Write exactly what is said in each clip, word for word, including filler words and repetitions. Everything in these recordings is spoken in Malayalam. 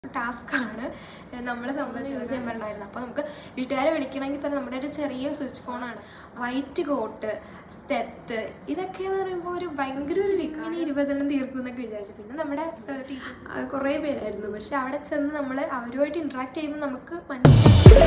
ടാസ്ക്കാണ് നമ്മളെ സംബന്ധിച്ച് യൂസ് ചെയ്യാൻ പറ്റുന്നതായിരുന്നു. അപ്പോൾ നമുക്ക് വീട്ടുകാരെ വിളിക്കണമെങ്കിൽ തന്നെ നമ്മുടെ ഒരു ചെറിയ സ്വിച്ച് ഫോണാണ്. വൈറ്റ് കോട്ട്, സ്റ്റെത്ത്, ഇതൊക്കെ എന്ന് പറയുമ്പോൾ ഒരു ഭയങ്കര ഒരു ഇങ്ങനെ ഇരുപതെണ്ണം തീർക്കും എന്നൊക്കെ വിചാരിച്ചു. പിന്നെ നമ്മുടെ ടീച്ചേഴ്സ് കുറേ പേരായിരുന്നു. പക്ഷെ അവിടെ ചെന്ന് നമ്മൾ അവരുമായിട്ട് ഇൻട്രാക്ട് ചെയ്യുമ്പോൾ നമുക്ക് മനസ്സിലായി.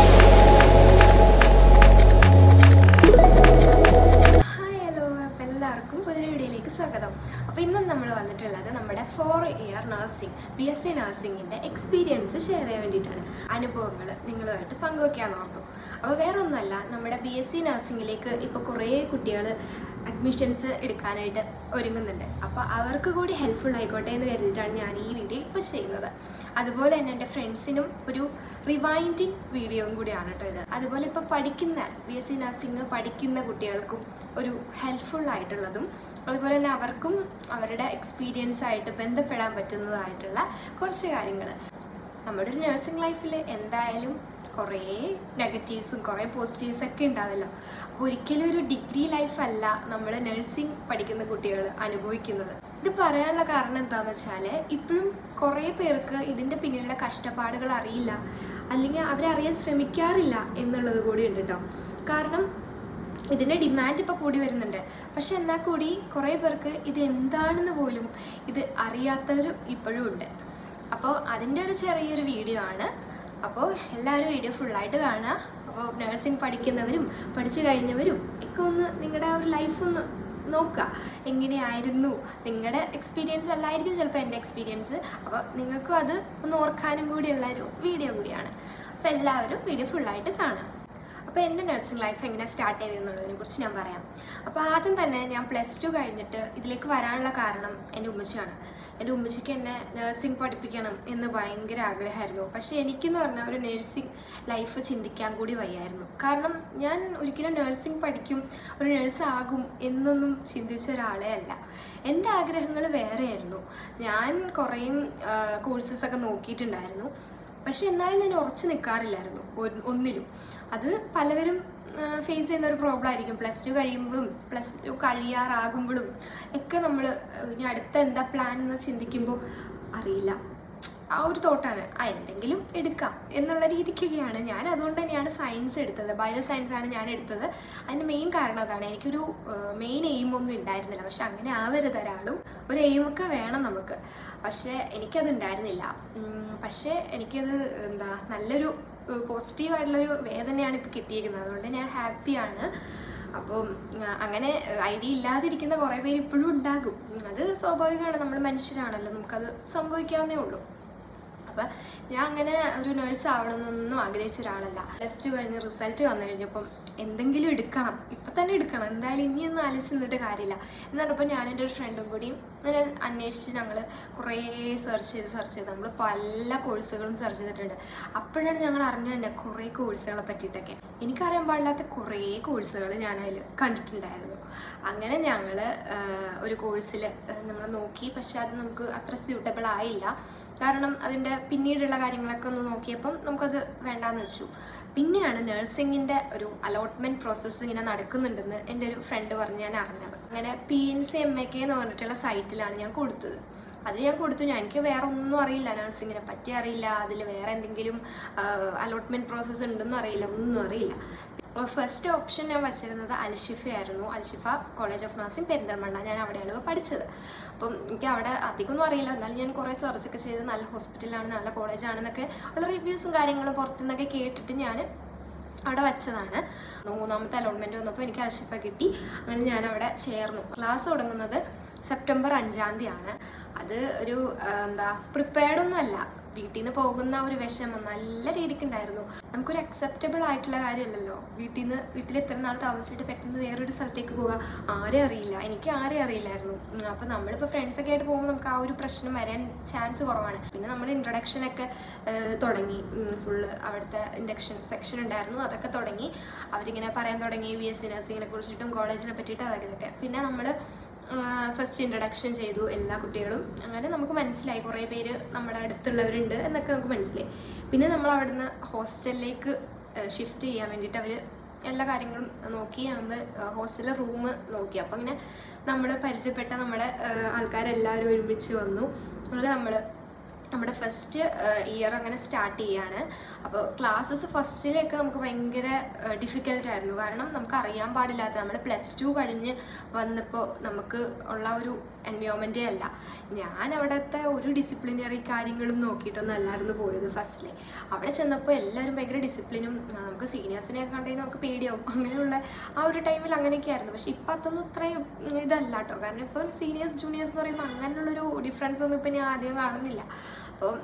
ഹായ് ഹലോ, അപ്പോൾ എല്ലാവർക്കും പുതിയ വീഡിയോയിലേക്ക് സ്വാഗതം. അപ്പോൾ ഇന്ന് നമ്മൾ വന്നിട്ടുള്ളത് നമ്മുടെ four year nursing B S C നഴ്സിംഗിൻ്റെ എക്സ്പീരിയൻസ് ഷെയർ ചെയ്യാൻ വേണ്ടിയിട്ടാണ്. അനുഭവങ്ങൾ നിങ്ങളുമായിട്ട് പങ്കുവയ്ക്കാമെന്ന് ഓർത്തു. അപ്പോൾ വേറെ ഒന്നുമല്ല, നമ്മുടെ ബി എസ് സി നഴ്സിംഗിലേക്ക് ഇപ്പോൾ കുറേ കുട്ടികൾ അഡ്മിഷൻസ് എടുക്കാനായിട്ട് ഒരുങ്ങുന്നുണ്ട്. അപ്പോൾ അവർക്ക് കൂടി ഹെൽപ്ഫുൾ ആയിക്കോട്ടെ എന്ന് കരുതിയിട്ടാണ് ഞാൻ ഈ വീഡിയോ ഇപ്പോൾ ചെയ്യുന്നത്. അതുപോലെ തന്നെ എൻ്റെ ഫ്രണ്ട്സിനും ഒരു റിവൈൻഡിങ് വീഡിയോയും കൂടിയാണ് കേട്ടോ ഇത്. അതുപോലെ ഇപ്പോൾ പഠിക്കുന്ന ബി എസ് സി നഴ്സിംഗ് പഠിക്കുന്ന കുട്ടികൾക്കും ഒരു ഹെൽപ്ഫുൾ ആയിട്ടുള്ളതും അതുപോലെ തന്നെ അവർക്കും അവരുടെ എക്സ്പീരിയൻസ് ആയിട്ട് ബന്ധപ്പെടാൻ പറ്റുന്നതായിട്ടുള്ള കുറച്ച് കാര്യങ്ങൾ. നമ്മുടെ ഒരു നഴ്സിംഗ് ലൈഫിൽ എന്തായാലും കുറേ നെഗറ്റീവ്സും കുറേ പോസിറ്റീവ്സും ഒക്കെ ഉണ്ടാവല്ലോ. അപ്പോൾ ഒരിക്കലും ഒരു ഡിഗ്രി ലൈഫല്ല നമ്മൾ നഴ്സിംഗ് പഠിക്കുന്ന കുട്ടികൾ അനുഭവിക്കുന്നത്. ഇത് പറയാനുള്ള കാരണം എന്താണെന്ന് വെച്ചാൽ ഇപ്പോഴും കുറേ പേർക്ക് ഇതിൻ്റെ പിന്നിലുള്ള കഷ്ടപ്പാടുകൾ അറിയില്ല, അല്ലെങ്കിൽ അവരറിയാൻ ശ്രമിക്കാറില്ല എന്നുള്ളത് കൂടി ഉണ്ട് കേട്ടോ. കാരണം ഇതിൻ്റെ ഡിമാൻഡ് ഇപ്പോൾ കൂടി വരുന്നുണ്ട്. പക്ഷെ എന്നാൽ കൂടി കുറേ പേർക്ക് ഇത് എന്താണെന്ന് പോലും ഇത് അറിയാത്തവരും ഇപ്പോഴും ഉണ്ട്. അപ്പോൾ അതിൻ്റെ ഒരു ചെറിയൊരു വീഡിയോ ആണ്. അപ്പോൾ എല്ലാവരും വീഡിയോ ഫുള്ളായിട്ട് കാണുക. അപ്പോൾ നഴ്സിംഗ് പഠിക്കുന്നവരും പഠിച്ചു കഴിഞ്ഞവരും ഒക്കെ ഒന്ന് നിങ്ങളുടെ ആ ഒരു ലൈഫ് ഒന്ന് നോക്കുക, എങ്ങനെയായിരുന്നു നിങ്ങളുടെ എക്സ്പീരിയൻസ്. അല്ലായിരിക്കും ചിലപ്പോൾ എൻ്റെ എക്സ്പീരിയൻസ്. അപ്പോൾ നിങ്ങൾക്കും അത് ഒന്ന് ഓർക്കാനും കൂടിയുള്ള ഒരു വീഡിയോ കൂടിയാണ്. അപ്പോൾ എല്ലാവരും വീഡിയോ ഫുള്ളായിട്ട് കാണാം. അപ്പോൾ എൻ്റെ നഴ്സിംഗ് ലൈഫ് എങ്ങനെ സ്റ്റാർട്ട് ചെയ്തെന്നുള്ളതിനെ കുറിച്ച് ഞാൻ പറയാം. അപ്പോൾ ആദ്യം തന്നെ ഞാൻ പ്ലസ് ടു കഴിഞ്ഞിട്ട് ഇതിലേക്ക് വരാനുള്ള കാരണം എൻ്റെ ഉമ്മച്ചിയാണ്. എൻ്റെ ഉമ്മച്ചിക്ക് എന്നെ നഴ്സിംഗ് പഠിപ്പിക്കണം എന്ന് ഭയങ്കര ആഗ്രഹമായിരുന്നു. പക്ഷേ എനിക്കെന്ന് പറഞ്ഞാൽ ഒരു നഴ്സിംഗ് ലൈഫ് ചിന്തിക്കാൻ കൂടി വയ്യായിരുന്നു. കാരണം ഞാൻ ഒരിക്കലും നഴ്സിംഗ് പഠിക്കും, ഒരു നഴ്സാകും എന്നൊന്നും ചിന്തിച്ച ഒരാളെ അല്ല. എൻ്റെ ആഗ്രഹങ്ങൾ വേറെയായിരുന്നു. ഞാൻ കുറേ കോഴ്സസൊക്കെ നോക്കിയിട്ടുണ്ടായിരുന്നു. പക്ഷെ എന്നാലും ഞാൻ ഉറച്ചു നിൽക്കാറില്ലായിരുന്നു ഒന്നിലും. അത് പലവരും ഫേസ് ചെയ്യുന്ന ഒരു പ്രോബ്ലം ആയിരിക്കും. പ്ലസ് ടു കഴിയുമ്പോഴും പ്ലസ് ടു കഴിയാറാകുമ്പോഴും ഒക്കെ നമ്മൾ ഇനി അടുത്ത എന്താ പ്ലാൻ എന്ന് ചിന്തിക്കുമ്പോൾ അറിയില്ല, ആ ഒരു തോട്ടാണ് ആ എന്തെങ്കിലും എടുക്കാം എന്നുള്ള രീതിക്കൊക്കെയാണ് ഞാൻ. അതുകൊണ്ട് തന്നെയാണ് സയൻസ് എടുത്തത്. ബയോ സയൻസാണ് ഞാൻ എടുത്തത്. അതിൻ്റെ മെയിൻ കാരണം അതാണ്. എനിക്കൊരു മെയിൻ എയിമൊന്നും ഉണ്ടായിരുന്നില്ല. പക്ഷെ അങ്ങനെ ആവരുത് ഒരാളും, ഒരു എയിമൊക്കെ വേണം നമുക്ക്. പക്ഷേ എനിക്കത് ഉണ്ടായിരുന്നില്ല. പക്ഷേ എനിക്കത് എന്താ നല്ലൊരു പോസിറ്റീവായിട്ടുള്ളൊരു വേദനയാണ് ഇപ്പോൾ കിട്ടിയിരിക്കുന്നത്. അതുകൊണ്ട് ഞാൻ ഹാപ്പിയാണ്. അപ്പം അങ്ങനെ ഐഡിയ ഇല്ലാതിരിക്കുന്ന കുറേ പേര് ഇപ്പോഴും ഉണ്ടാകും. അത് സ്വാഭാവികമാണ്, നമ്മൾ മനുഷ്യരാണല്ലോ, നമുക്കത് സംഭവിക്കാവുന്നേ ഉള്ളൂ. അപ്പം ഞാൻ അങ്ങനെ ഒരു നേഴ്സ് ആവണമെന്നൊന്നും ആഗ്രഹിച്ച ഒരാളല്ല. പ്ലസ് ടു കഴിഞ്ഞ് റിസൾട്ട് വന്നു കഴിഞ്ഞപ്പം എന്തെങ്കിലും എടുക്കണം, ഇപ്പം തന്നെ എടുക്കണം, എന്തായാലും ഇനിയൊന്നും ആലോചിച്ച് നിന്നിട്ട് കാര്യമില്ല എന്ന് പറഞ്ഞപ്പോൾ ഞാൻ എൻ്റെ ഒരു ഫ്രണ്ടും കൂടി അങ്ങനെ അന്വേഷിച്ച് ഞങ്ങൾ കുറേ സെർച്ച് ചെയ്ത് സെർച്ച് ചെയ്ത് നമ്മൾ പല കോഴ്സുകളും സെർച്ച് ചെയ്തിട്ടുണ്ട്. അപ്പോഴാണ് ഞങ്ങൾ അറിഞ്ഞത് തന്നെ കുറേ കോഴ്സുകളെ പറ്റിയിട്ടൊക്കെ. എനിക്കറിയാൻ പാടില്ലാത്ത കുറേ കോഴ്സുകൾ ഞാൻ അതിൽ കണ്ടിട്ടുണ്ടായിരുന്നു. അങ്ങനെ ഞങ്ങൾ ഒരു കോഴ്സിൽ നമ്മൾ നോക്കി. പക്ഷെ അത് നമുക്ക് അത്ര സ്യൂട്ടബിൾ ആയില്ല. കാരണം അതിൻ്റെ പിന്നീടുള്ള കാര്യങ്ങളൊക്കെ ഒന്ന് നോക്കിയപ്പം നമുക്കത് വേണ്ടാന്ന് വെച്ചു. പിന്നെയാണ് നഴ്സിംഗിൻ്റെ ഒരു അലോട്ട്മെൻറ്റ് പ്രോസസ്സ് ഇങ്ങനെ നടക്കുന്നുണ്ടെന്ന് എൻ്റെ ഒരു ഫ്രണ്ട് പറഞ്ഞ് ഞാൻ അറിഞ്ഞത്. അങ്ങനെ P N C M A K എന്ന് പറഞ്ഞിട്ടുള്ള സൈറ്റിലാണ് ഞാൻ കൊടുത്തത്. അത് ഞാൻ കൊടുത്തു. ഞാൻ എനിക്ക് വേറെ ഒന്നും അറിയില്ല, നഴ്സിങ്ങിനെ പറ്റി അറിയില്ല, അതിൽ വേറെ എന്തെങ്കിലും അലോട്ട്മെൻറ്റ് പ്രോസസ്സ് ഉണ്ടെന്നും അറിയില്ല, ഒന്നും അറിയില്ല. അപ്പോൾ ഫസ്റ്റ് ഓപ്ഷൻ ഞാൻ വച്ചിരുന്നത് അൽഷിഫ ആയിരുന്നു. Alshifa college of nursing Perinthalmanna. ഞാൻ അവിടെയാണ് പഠിച്ചത്. അപ്പം എനിക്ക് അവിടെ അധികമൊന്നും അറിയില്ല. എന്നാലും ഞാൻ കുറേ സെർച്ചൊക്കെ ചെയ്ത് നല്ല ഹോസ്പിറ്റലാണ്, നല്ല കോളേജാണെന്നൊക്കെ ഉള്ള റിവ്യൂസും കാര്യങ്ങളും പുറത്തുനിന്നൊക്കെ കേട്ടിട്ട് ഞാൻ അവിടെ വച്ചതാണ്. മൂന്നാമത്തെ അലോട്ട്മെൻറ്റ് വന്നപ്പോൾ എനിക്ക് അൽഷിഫ കിട്ടി. അങ്ങനെ ഞാൻ അവിടെ ചേർന്നു. ക്ലാസ് തുടങ്ങുന്നത് സെപ്റ്റംബർ അഞ്ചാം തീയതിയാണ്. അത് ഒരു എന്താ പ്രിപ്പയർഡൊന്നും അല്ല. വീട്ടിൽ നിന്ന് പോകുന്ന ഒരു വിഷമം നല്ല രീതിക്ക് ഉണ്ടായിരുന്നു. നമുക്കൊരു അക്സെപ്റ്റബിൾ ആയിട്ടുള്ള കാര്യമല്ലല്ലോ വീട്ടിൽ നിന്ന് വീട്ടിൽ എത്ര നാൾ താമസിച്ചിട്ട് പെട്ടെന്ന് വേറൊരു സ്ഥലത്തേക്ക് പോവുക. ആരെ അറിയില്ല, എനിക്ക് ആരെ അറിയില്ലായിരുന്നു. അപ്പോൾ നമ്മളിപ്പോൾ ഫ്രണ്ട്സൊക്കെ ആയിട്ട് പോകുമ്പോൾ നമുക്ക് ആ ഒരു പ്രശ്നം വരാൻ ചാൻസ് കുറവാണ്. പിന്നെ നമ്മൾ ഇൻട്രൊഡക്ഷനൊക്കെ തുടങ്ങി. ഫുള്ള് അവിടുത്തെ ഇൻഡക്ഷൻ സെക്ഷൻ ഉണ്ടായിരുന്നു, അതൊക്കെ തുടങ്ങി. അവരിങ്ങനെ പറയാൻ തുടങ്ങി ബി എസ് സി നഴ്സിങ്ങിനെ കുറിച്ചിട്ടും കോളേജിനെ പറ്റിയിട്ട് അതൊക്കെ ഇതൊക്കെ. പിന്നെ നമ്മൾ ഫസ്റ്റ് ഇൻട്രൊഡക്ഷൻ ചെയ്തു എല്ലാ കുട്ടികളും. അങ്ങനെ നമുക്ക് മനസ്സിലായി കുറേ പേര് നമ്മുടെ അടുത്തുള്ളവരുണ്ട് എന്നൊക്കെ നമുക്ക് മനസ്സിലായി. പിന്നെ നമ്മൾ അവിടുന്ന് ഹോസ്റ്റലിലേക്ക് ഷിഫ്റ്റ് ചെയ്യാൻ വേണ്ടിയിട്ട് അവർ എല്ലാ കാര്യങ്ങളും നോക്കി. നമ്മൾ ഹോസ്റ്റലിലെ റൂം നോക്കി. അപ്പോൾ ഇങ്ങനെ നമ്മൾ പരിചയപ്പെട്ട നമ്മുടെ ആൾക്കാരെല്ലാവരും ഒരുമിച്ച് വന്നു. അങ്ങനെ നമ്മൾ നമ്മുടെ ഫസ്റ്റ് ഇയർ അങ്ങനെ സ്റ്റാർട്ട് ചെയ്യാണ്. അപ്പോൾ ക്ലാസ്സസ് ഫസ്റ്റിലൊക്കെ നമുക്ക് ഭയങ്കര ഡിഫിക്കൽട്ടായിരുന്നു. കാരണം നമുക്ക് അറിയാൻ പാടില്ലാത്ത, നമ്മൾ പ്ലസ് ടു കഴിഞ്ഞ് വന്നപ്പോൾ നമുക്ക് ഉള്ള ഒരു എൻവയോൺമെൻറ്റേ അല്ല. ഞാൻ അവിടുത്തെ ഒരു ഡിസിപ്ലിനറി കാര്യങ്ങളും നോക്കിയിട്ടൊന്നും അല്ലായിരുന്നു പോയത് ഫസ്റ്റിലെ. അവിടെ ചെന്നപ്പോൾ എല്ലാവരും ഭയങ്കര ഡിസിപ്ലിനും, നമുക്ക് സീനിയേഴ്സിനെയൊക്കെ കണ്ടുകഴിഞ്ഞാൽ നമുക്ക് പേടിയാവും. അങ്ങനെയുള്ള ആ ഒരു ടൈമിൽ അങ്ങനെയൊക്കെ ആയിരുന്നു. പക്ഷെ ഇപ്പം അതൊന്നും ഇത്രയും ഇതല്ല കേട്ടോ. കാരണം ഇപ്പോൾ സീനിയേഴ്സ് ജൂനിയേഴ്സ് എന്ന് പറയുമ്പോൾ അങ്ങനെയുള്ളൊരു ഡിഫറൻസ് ഒന്നും ഇപ്പം ഞാൻ ആദ്യം കാണുന്നില്ല. അപ്പോൾ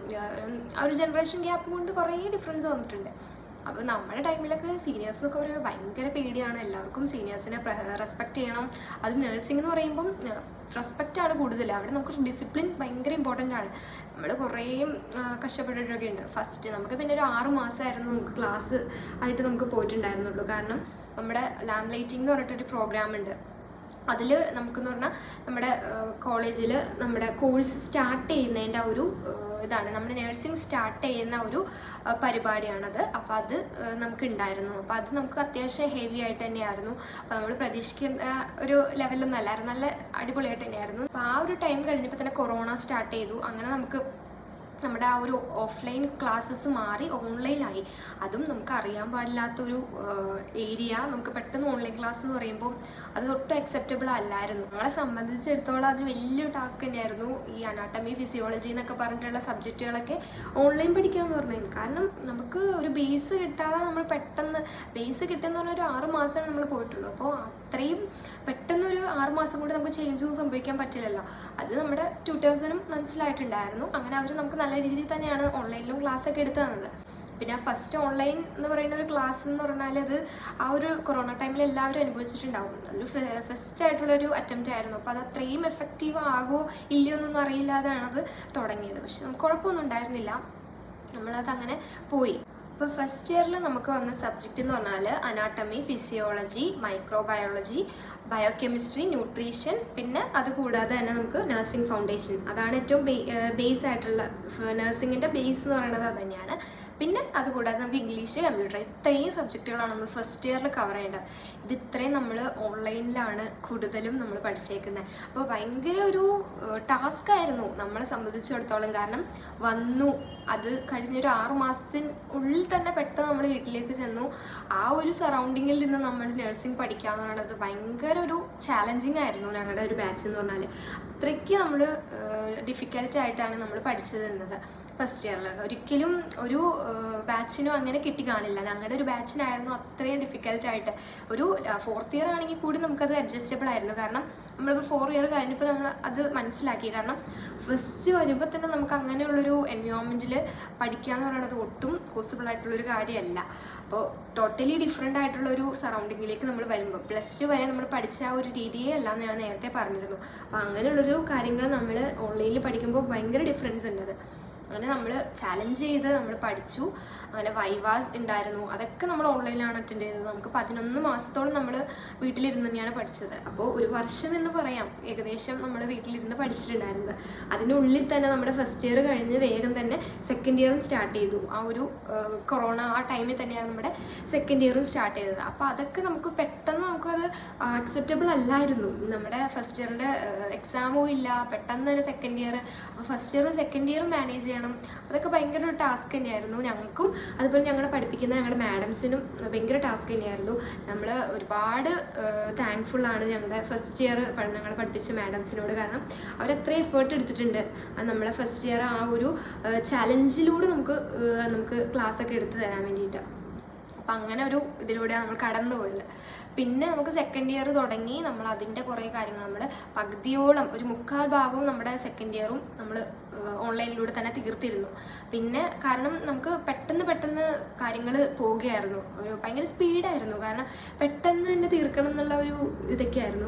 ആ ഒരു ജനറേഷൻ ഗ്യാപ്പ് കൊണ്ട് കുറേ ഡിഫറൻസ് വന്നിട്ടുണ്ട്. അപ്പോൾ നമ്മുടെ ടൈമിലൊക്കെ സീനിയേഴ്സ് എന്നൊക്കെ പറയുമ്പോൾ ഭയങ്കര പേടിയാണ്. എല്ലാവർക്കും സീനിയേഴ്സിനെ റെസ്പെക്റ്റ് ചെയ്യണം. അത് നഴ്സിംഗ് എന്ന് പറയുമ്പം റെസ്പെക്റ്റാണ് കൂടുതൽ. അവിടെ നമുക്ക് ഡിസിപ്ലിൻ ഭയങ്കര ഇമ്പോർട്ടൻ്റ് ആണ്. നമ്മൾ കുറേ കഷ്ടപ്പെട്ടിട്ടൊക്കെ ഉണ്ട് ഫസ്റ്റ്. നമുക്ക് പിന്നെ ഒരു ആറ് മാസമായിരുന്നു നമുക്ക് ക്ലാസ് ആയിട്ട് നമുക്ക് പോയിട്ടുണ്ടായിരുന്നുള്ളൂ. കാരണം നമ്മുടെ ലാംബ് ലൈറ്റിംഗ് എന്ന് പറഞ്ഞിട്ടൊരു പ്രോഗ്രാം ഉണ്ട്. അതിൽ നമുക്കെന്ന് പറഞ്ഞാൽ നമ്മുടെ കോളേജിൽ നമ്മുടെ കോഴ്സ് സ്റ്റാർട്ട് ചെയ്യുന്നതിൻ്റെ ഒരു ഇതാണ്, നമ്മുടെ നഴ്സിംഗ് സ്റ്റാർട്ട് ചെയ്യുന്ന ഒരു പരിപാടിയാണത്. അപ്പോൾ അത് നമുക്ക് ഉണ്ടായിരുന്നു. അപ്പോൾ അത് നമുക്ക് അത്യാവശ്യം ഹെവി ആയിട്ട് തന്നെയായിരുന്നു. അപ്പോൾ നമ്മൾ പ്രതീക്ഷിക്കുന്ന ഒരു ലെവലൊന്നും അല്ലായിരുന്നു, നല്ല അടിപൊളിയായിട്ട് തന്നെയായിരുന്നു. അപ്പോൾ ആ ഒരു ടൈം കഴിഞ്ഞപ്പോൾ തന്നെ കൊറോണ സ്റ്റാർട്ട് ചെയ്തു. അങ്ങനെ നമുക്ക് നമ്മുടെ ആ ഒരു ഓഫ്ലൈൻ ക്ലാസ്സസ് മാറി ഓൺലൈനായി. അതും നമുക്ക് അറിയാൻ പാടില്ലാത്തൊരു ഏരിയ. നമുക്ക് പെട്ടെന്ന് ഓൺലൈൻ ക്ലാസ് എന്ന് പറയുമ്പോൾ അത് ഒട്ടും അക്സെപ്റ്റബിൾ അല്ലായിരുന്നു. നമ്മളെ സംബന്ധിച്ചിടത്തോളം അത് വലിയൊരു ടാസ്ക് തന്നെയായിരുന്നു. ഈ അനാട്ടമി, ഫിസിയോളജി എന്നൊക്കെ പറഞ്ഞിട്ടുള്ള സബ്ജക്റ്റുകളൊക്കെ ഓൺലൈൻ പഠിക്കുക എന്ന് പറഞ്ഞാൽ. കാരണം നമുക്ക് ഒരു ബേസ് കിട്ടാതെ നമ്മൾ പെട്ടെന്ന്, ബേസ് കിട്ടുന്ന പറഞ്ഞാൽ ഒരു ആറ് മാസമാണ് നമ്മൾ പോയിട്ടുള്ളൂ. അപ്പോൾ അത്രയും പെട്ടെന്നൊരു ആറ് മാസം കൊണ്ട് നമുക്ക് ചേഞ്ച് ഒന്നും സംഭവിക്കാൻ പറ്റില്ലല്ലോ. അത് നമ്മുടെ ട്യൂട്ടേഴ്സിനും മനസ്സിലായിട്ടുണ്ടായിരുന്നു. അങ്ങനെ അവർ നമുക്ക് നല്ല രീതിയിൽ തന്നെയാണ് ഓൺലൈനിലും ക്ലാസ് ഒക്കെ എടുത്തു തന്നത്. പിന്നെ ഫസ്റ്റ് ഓൺലൈൻ എന്ന് പറയുന്ന ഒരു ക്ലാസ് എന്ന് പറഞ്ഞാൽ അത് ആ ഒരു കൊറോണ ടൈമിൽ എല്ലാവരും അനുഭവിച്ചിട്ടുണ്ടാവും. അതൊരു ഫസ്റ്റ് ആയിട്ടുള്ളൊരു അറ്റംപ്റ്റ് ആയിരുന്നു. അപ്പോൾ അത് അത്രയും എഫക്റ്റീവ് ആകുമോ ഇല്ലയോ എന്നൊന്നും അറിയില്ലാതെയാണ് അത് തുടങ്ങിയത്. പക്ഷെ നമുക്ക് കുഴപ്പമൊന്നും ഉണ്ടായിരുന്നില്ല, നമ്മളത് അങ്ങനെ പോയി. അപ്പോൾ ഫസ്റ്റ് ഇയറിൽ നമുക്ക് വന്ന സബ്ജക്റ്റ് എന്ന് പറഞ്ഞാൽ anatomy, physiology, microbiology, biochemistry, nutrition, പിന്നെ അതുകൂടാതെ തന്നെ നമുക്ക് നഴ്സിംഗ് ഫൗണ്ടേഷൻ. അതാണ് ഏറ്റവും ബേസ് ആയിട്ടുള്ള നഴ്സിംഗിൻ്റെ ബേസ് എന്ന് പറയുന്നത് അത് തന്നെയാണ്. പിന്നെ അതുകൂടാതെ നമുക്ക് ഇംഗ്ലീഷ്, കമ്പ്യൂട്ടർ, ഇത്രയും സബ്ജക്റ്റുകളാണ് നമ്മൾ ഫസ്റ്റ് ഇയറിൽ കവർ ചെയ്യേണ്ടത്. ഇത് ഇത്രയും നമ്മൾ ഓൺലൈനിലാണ് കൂടുതലും നമ്മൾ പഠിച്ചേക്കുന്നത്. അപ്പോൾ ഭയങ്കര ഒരു ടാസ്ക് ആയിരുന്നു നമ്മളെ സംബന്ധിച്ചിടത്തോളം. കാരണം വന്നു, അത് കഴിഞ്ഞൊരു ആറു മാസത്തിനുള്ളിൽ തന്നെ പെട്ടെന്ന് നമ്മൾ വീട്ടിലേക്ക് ചെന്നു. ആ ഒരു സറൗണ്ടിങ്ങിൽ നിന്ന് നമ്മൾ നഴ്സിംഗ് പഠിക്കുക എന്ന് പറയുന്നത് ഭയങ്കര ഒരു ചാലഞ്ചിങ് ആയിരുന്നു. ഞങ്ങളുടെ ഒരു ബാച്ച് എന്ന് പറഞ്ഞാൽ അത്രയ്ക്ക് നമ്മൾ ഡിഫിക്കൽട്ടായിട്ടാണ് നമ്മൾ പഠിച്ചു തരുന്നത് ഫസ്റ്റ് ഇയറിൽ. ഒരിക്കലും ഒരു ബാച്ചിനും അങ്ങനെ കിട്ടി കാണില്ല. ഞങ്ങളുടെ ഒരു ബാച്ചിനായിരുന്നു അത്രയും ഡിഫിക്കൽട്ടായിട്ട്. ഒരു ഫോർത്ത് ഇയർ ആണെങ്കിൽ കൂടി നമുക്കത് അഡ്ജസ്റ്റബിൾ ആയിരുന്നു. കാരണം നമ്മളിപ്പോൾ ഫോർ ഇയർ കഴിഞ്ഞപ്പോൾ നമ്മൾ അത് മനസ്സിലാക്കി. കാരണം ഫസ്റ്റ് വരുമ്പോൾ തന്നെ നമുക്ക് അങ്ങനെയുള്ളൊരു എൻവയോൺമെൻറ്റിൽ പഠിക്കുക എന്ന് പറയുന്നത് ഒട്ടും പോസിബിൾ ആയിട്ടുള്ളൊരു കാര്യമല്ല. അപ്പോൾ ടോട്ടലി ഡിഫറെൻ്റ് ആയിട്ടുള്ളൊരു സറൗണ്ടിങ്ങിലേക്ക് നമ്മൾ വരുമ്പോൾ പ്ലസ് ടു വരെ നമ്മൾ പഠിച്ച ആ ഒരു രീതിയേ അല്ല എന്ന് ഞാൻ നേരത്തെ പറഞ്ഞിരുന്നു. അപ്പോൾ അങ്ങനെയുള്ളൊരു കാര്യങ്ങൾ നമ്മൾ ഓൺലൈനിൽ പഠിക്കുമ്പോൾ ഭയങ്കര ഡിഫറൻസ് ഉണ്ട്. അത് അങ്ങനെ നമ്മൾ ചാലഞ്ച് ചെയ്ത് നമ്മൾ പഠിച്ചു. അങ്ങനെ വൈവാസ് ഉണ്ടായിരുന്നു, അതൊക്കെ നമ്മൾ ഓൺലൈനിലാണ് അറ്റൻഡ് ചെയ്തത്. നമുക്ക് പതിനൊന്ന് മാസത്തോളം നമ്മൾ വീട്ടിലിരുന്ന് തന്നെയാണ് പഠിച്ചത്. അപ്പോൾ ഒരു വർഷം എന്ന് പറയാം ഏകദേശം നമ്മൾ വീട്ടിലിരുന്ന് പഠിച്ചിട്ടുണ്ടായിരുന്നത്. അതിനുള്ളിൽ തന്നെ നമ്മുടെ ഫസ്റ്റ് ഇയർ കഴിഞ്ഞ് വേഗം തന്നെ സെക്കൻഡ് ഇയറും സ്റ്റാർട്ട് ചെയ്തു. ആ ഒരു കൊറോണ ആ ടൈമിൽ തന്നെയാണ് നമ്മുടെ സെക്കൻഡ് ഇയറും സ്റ്റാർട്ട് ചെയ്തത്. അപ്പോൾ അതൊക്കെ നമുക്ക് പെട്ടെന്ന് നമുക്കത് അക്സെപ്റ്റബിൾ അല്ലായിരുന്നു. നമ്മുടെ ഫസ്റ്റ് ഇയറിൻ്റെ എക്സാമും ഇല്ല, പെട്ടെന്ന് തന്നെ സെക്കൻഡ് ഇയർ. അപ്പോൾ ഫസ്റ്റ് ഇയറും സെക്കൻഡ് ഇയറും മാനേജ് ചെയ്യണം, അതൊക്കെ ഭയങ്കര ഒരു ടാസ്ക് തന്നെയായിരുന്നു ഞങ്ങൾക്കും. അതുപോലെ ഞങ്ങളെ പഠിപ്പിക്കുന്ന ഞങ്ങളുടെ മാഡംസിനും ഭയങ്കര ടാസ്ക് തന്നെയായിരുന്നു. നമ്മൾ ഒരുപാട് താങ്ക്ഫുള്ളാണ് ഞങ്ങളുടെ ഫസ്റ്റ് ഇയർ ഞങ്ങളെ പഠിപ്പിച്ച മാഡംസിനോട്. കാരണം അവരത്രയും എഫേർട്ട് എടുത്തിട്ടുണ്ട് നമ്മളെ ഫസ്റ്റ് ഇയർ ആ ഒരു ചാലഞ്ചിലൂടെ നമുക്ക് നമുക്ക് ക്ലാസ്സൊക്കെ എടുത്ത് തരാൻ വേണ്ടിയിട്ട്. അപ്പം അങ്ങനെ ഒരു ഇതിലൂടെയാണ് നമ്മൾ കടന്നു പോയത്. പിന്നെ നമുക്ക് സെക്കൻഡ് ഇയർ തുടങ്ങി നമ്മൾ അതിൻ്റെ കുറേ കാര്യങ്ങൾ നമ്മൾ പകുതിയോളം ഒരു മുക്കാൽ ഭാഗവും നമ്മുടെ സെക്കൻഡ് ഇയറും നമ്മൾ ഓൺലൈനിലൂടെ തന്നെ തീർത്തിരുന്നു. പിന്നെ കാരണം നമുക്ക് പെട്ടെന്ന് പെട്ടെന്ന് കാര്യങ്ങൾ പോവുകയായിരുന്നു, ഒരു ഭയങ്കര സ്പീഡായിരുന്നു. കാരണം പെട്ടെന്ന് തന്നെ തീർക്കണം എന്നുള്ള ഒരു ഇതൊക്കെയായിരുന്നു.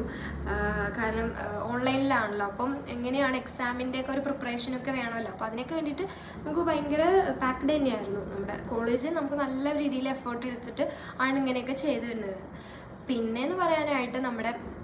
കാരണം ഓൺലൈനിലാണല്ലോ, അപ്പം എങ്ങനെയാണ് എക്സാമിൻ്റെ ഒക്കെ ഒരു പ്രിപ്പറേഷനൊക്കെ വേണമല്ലോ. അപ്പോൾ അതിനൊക്കെ വേണ്ടിയിട്ട് നമുക്ക് ഭയങ്കര പാക്ഡ് തന്നെയായിരുന്നു. നമ്മുടെ കോളേജ് നമുക്ക് നല്ല രീതിയിൽ എഫേർട്ട് എടുത്തിട്ട് ആണ് ഇങ്ങനെയൊക്കെ ചെയ്തിരുന്നത്. പിന്നെയെന്ന് പറയാനായിട്ട് നമ്മുടെ